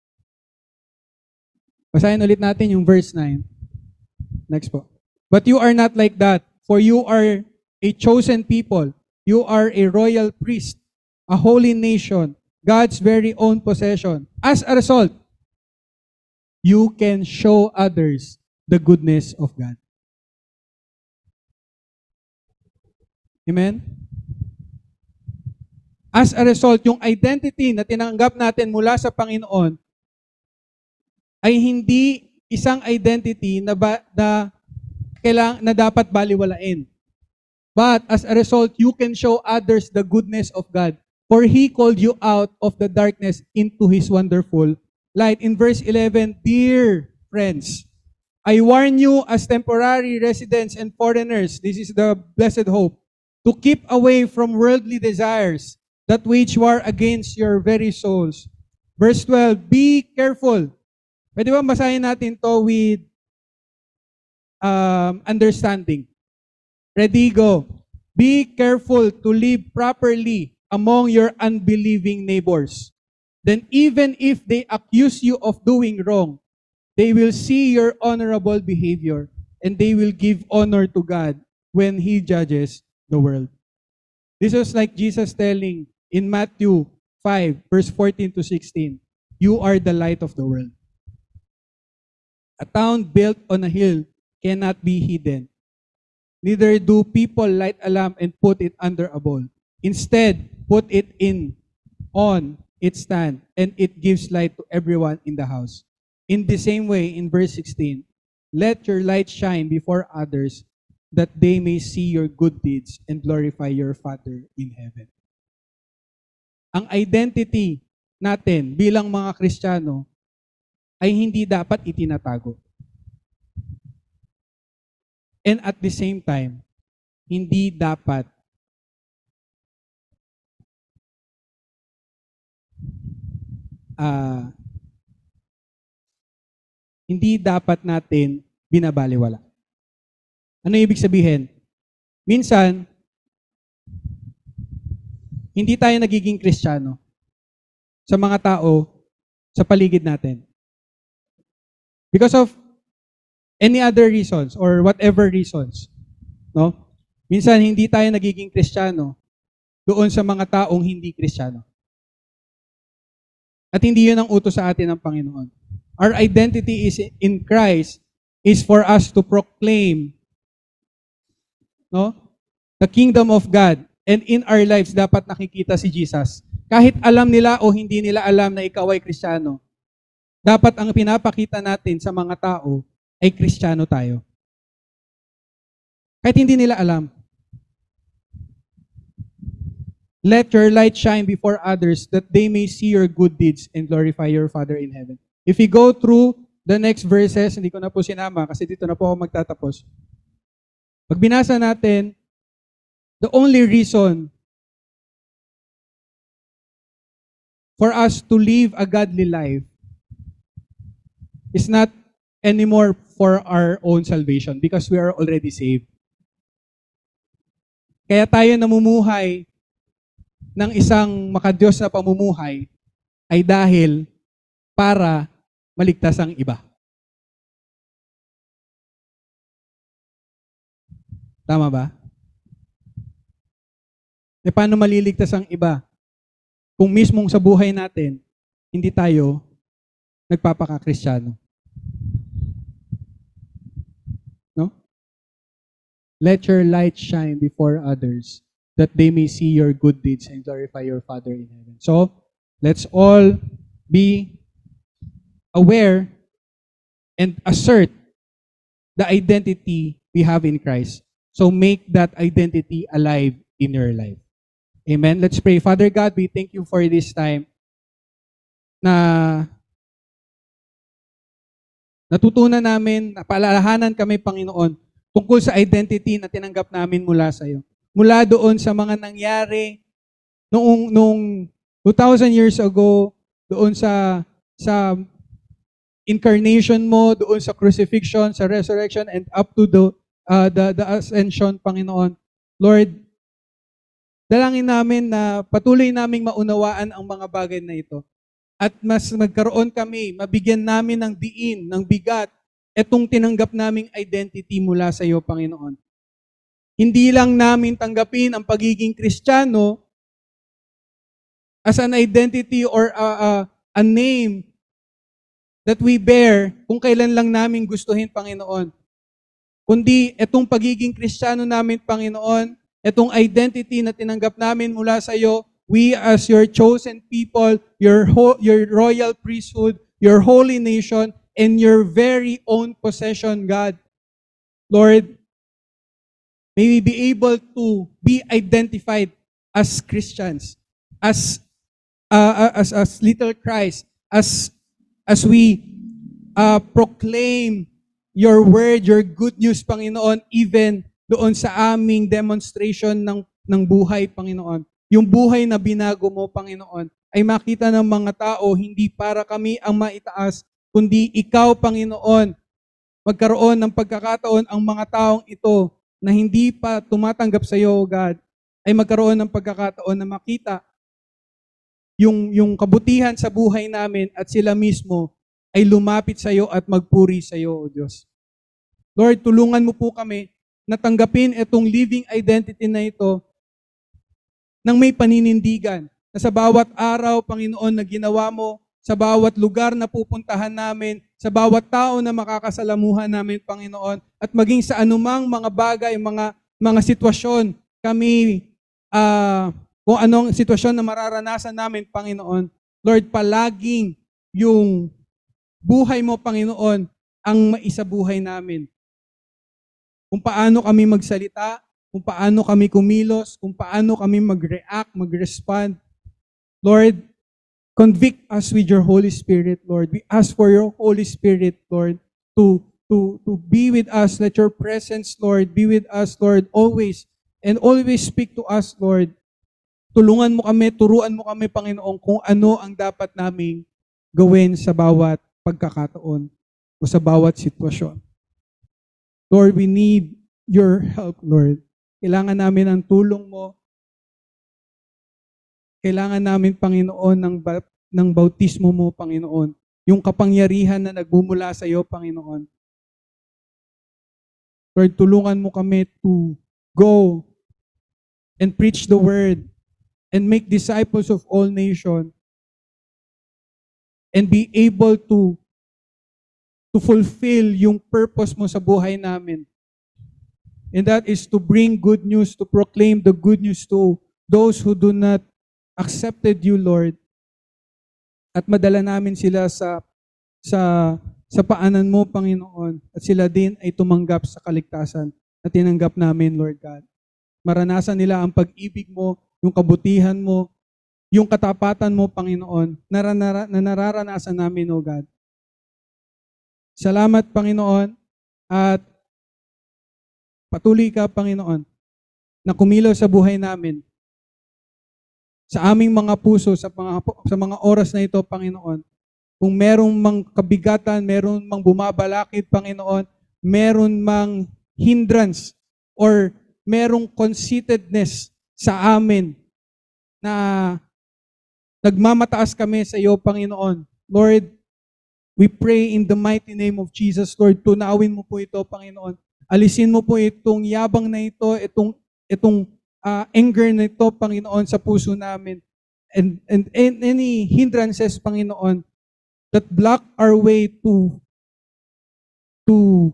Basahin ulit natin yung verse nine. Next po. But you are not like that, for you are a chosen people. You are a royal priest, a holy nation, God's very own possession. As a result, you can show others the goodness of God. Amen? As a result, yung identity na tinanggap natin mula sa Panginoon ay hindi isang identity na, ba, na, kailang, na dapat baliwalain. But as a result, you can show others the goodness of God. For He called you out of the darkness into His wonderful light. In verse eleven, dear friends, I warn you as temporary residents and foreigners, this is the blessed hope, to keep away from worldly desires that wage war against your very souls. Verse twelve, be careful. Pwede ba basahin natin to with um, understanding? Ready, go. Be careful to live properly among your unbelieving neighbors. Then even if they accuse you of doing wrong, they will see your honorable behavior and they will give honor to God when He judges the world. This was like Jesus telling in Matthew five, verse fourteen to sixteen, you are the light of the world. A town built on a hill cannot be hidden. Neither do people light a lamp and put it under a bowl. Instead, put it in on its stand, and it gives light to everyone in the house. In the same way, in verse sixteen, let your light shine before others, that they may see your good deeds and glorify your Father in heaven. Ang identity natin bilang mga Kristiyano ay hindi dapat itinatago. And at the same time, hindi dapat uh, hindi dapat natin binabaliwala. Ano ibig sabihin? Minsan, hindi tayo nagiging Kristiyano sa mga tao sa paligid natin. Because of any other reasons or whatever reasons. No? Minsan, hindi tayo nagiging Kristiyano doon sa mga taong hindi Kristiyano. At hindi yun ang utos sa atin ng Panginoon. Our identity is in Christ is for us to proclaim, no, the kingdom of God. And in our lives, dapat nakikita si Jesus. Kahit alam nila o hindi nila alam na ikaw ay Kristiyano, dapat ang pinapakita natin sa mga tao ay Kristiyano tayo. Kahit hindi nila alam. Let your light shine before others that they may see your good deeds and glorify your Father in heaven. If we go through the next verses, hindi ko na po sinama kasi dito na po ako magtatapos. Pag binasa natin, the only reason for us to live a godly life is not anymore for our own salvation because we are already saved. Kaya tayo namumuhay ng isang makadiyos na pamumuhay ay dahil para maligtas ang iba. Tama ba? E paano maliligtas ang iba? Kung mismong sa buhay natin, hindi tayo nagpapaka-Kristiyano. No? Let your light shine before others, that they may see your good deeds and glorify your Father in heaven. So, let's all be aware and assert the identity we have in Christ. So, make that identity alive in your life. Amen? Let's pray. Father God, we thank you for this time na Natutunan namin, napaalalahanan kami, Panginoon, tungkol sa identity na tinanggap namin mula sa iyo. Mula doon sa mga nangyari noong, noong two thousand years ago, doon sa sa incarnation mo, doon sa crucifixion, sa resurrection, and up to the, uh, the, the ascension, Panginoon. Lord, dalangin namin na patuloy naming maunawaan ang mga bagay na ito. At mas magkaroon kami, mabigyan namin ng diin, ng bigat, etong tinanggap naming identity mula sa iyo, Panginoon. Hindi lang namin tanggapin ang pagiging Kristiyano as an identity or a, a, a name that we bear kung kailan lang namin gustuhin, Panginoon. Kundi etong pagiging Kristiyano namin, Panginoon, etong identity na tinanggap namin mula sa iyo, we as your chosen people, your, ho- your royal priesthood, your holy nation, and your very own possession, God. Lord, may we be able to be identified as Christians, as uh, as as little Christ, as as we uh, proclaim your word, your good news, Panginoon, even doon sa aming demonstration ng ng buhay, Panginoon. Yung buhay na binago mo, Panginoon, ay makita ng mga tao hindi para kami ang maitaas, kundi ikaw, Panginoon, magkaroon ng pagkakataon ang mga taong ito na hindi pa tumatanggap sa iyo, God, ay magkaroon ng pagkakataon na makita yung, yung kabutihan sa buhay namin at sila mismo ay lumapit sa iyo at magpuri sa iyo, O Diyos. Lord, tulungan mo po kami na tanggapin itong living identity na ito nang may paninindigan na sa bawat araw, Panginoon, na ginawa mo, sa bawat lugar na pupuntahan namin, sa bawat tao na makakasalamuhan namin, Panginoon, at maging sa anumang mga bagay, mga mga sitwasyon, kami, uh, kung anong sitwasyon na mararanasan namin, Panginoon, Lord, palaging yung buhay mo, Panginoon, ang maisabuhay namin. Kung paano kami magsalita, kung paano kami kumilos, kung paano kami mag-react, mag-respond. Lord, convict us with your Holy Spirit, Lord. We ask for your Holy Spirit, Lord, to, to, to be with us. Let your presence, Lord, be with us, Lord, always. And always speak to us, Lord. Tulungan mo kami, turuan mo kami, Panginoon, kung ano ang dapat naming gawin sa bawat pagkakataon o sa bawat sitwasyon. Lord, we need your help, Lord. Kailangan namin ang tulong mo. Kailangan namin, Panginoon, ng, ba- ng bautismo mo, Panginoon. Yung kapangyarihan na nagmumula sa iyo, Panginoon. Lord, tulungan mo kami to go and preach the word and make disciples of all nations and be able to to fulfill yung purpose mo sa buhay namin. And that is to bring good news, to proclaim the good news to those who do not accepted you, Lord. At madala namin sila sa sa sa paanan mo, Panginoon. At sila din ay tumanggap sa kaligtasan na tinanggap namin, Lord God. Maranasan nila ang pag-ibig mo, yung kabutihan mo, yung katapatan mo, Panginoon, na, na, na nararanasan namin, O God. Salamat, Panginoon, at patuloy ka, Panginoon, na kumilos sa buhay namin. Sa aming mga puso, sa mga, sa mga oras na ito, Panginoon, kung merong mang kabigatan, meron mang bumabalakid, Panginoon, meron mang hindrance, or merong conceitedness sa amin na nagmamataas kami sa iyo, Panginoon. Lord, we pray in the mighty name of Jesus, Lord, tunawin mo po ito, Panginoon. Alisin mo po itong yabang na ito, itong, itong uh, anger na ito, Panginoon, sa puso namin. And, and, and any hindrances, Panginoon, that block our way to to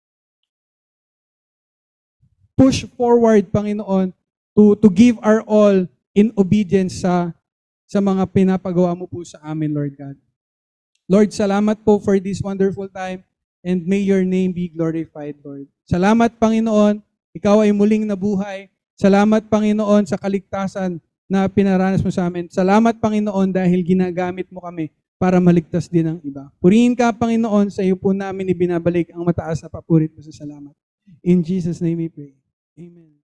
push forward, Panginoon, to, to give our all in obedience sa, sa mga pinapagawa mo po sa amin, Lord God. Lord, salamat po for this wonderful time and may your name be glorified, Lord. Salamat, Panginoon, ikaw ay muling nabuhay. Salamat, Panginoon, sa kaligtasan na pinaranas mo sa amin. Salamat, Panginoon, dahil ginagamit mo kami para maligtas din ang iba. Purihin ka, Panginoon, sa iyo po namin ibinabalik ang mataas na papuri at pasasalamat. In Jesus' name we pray. Amen.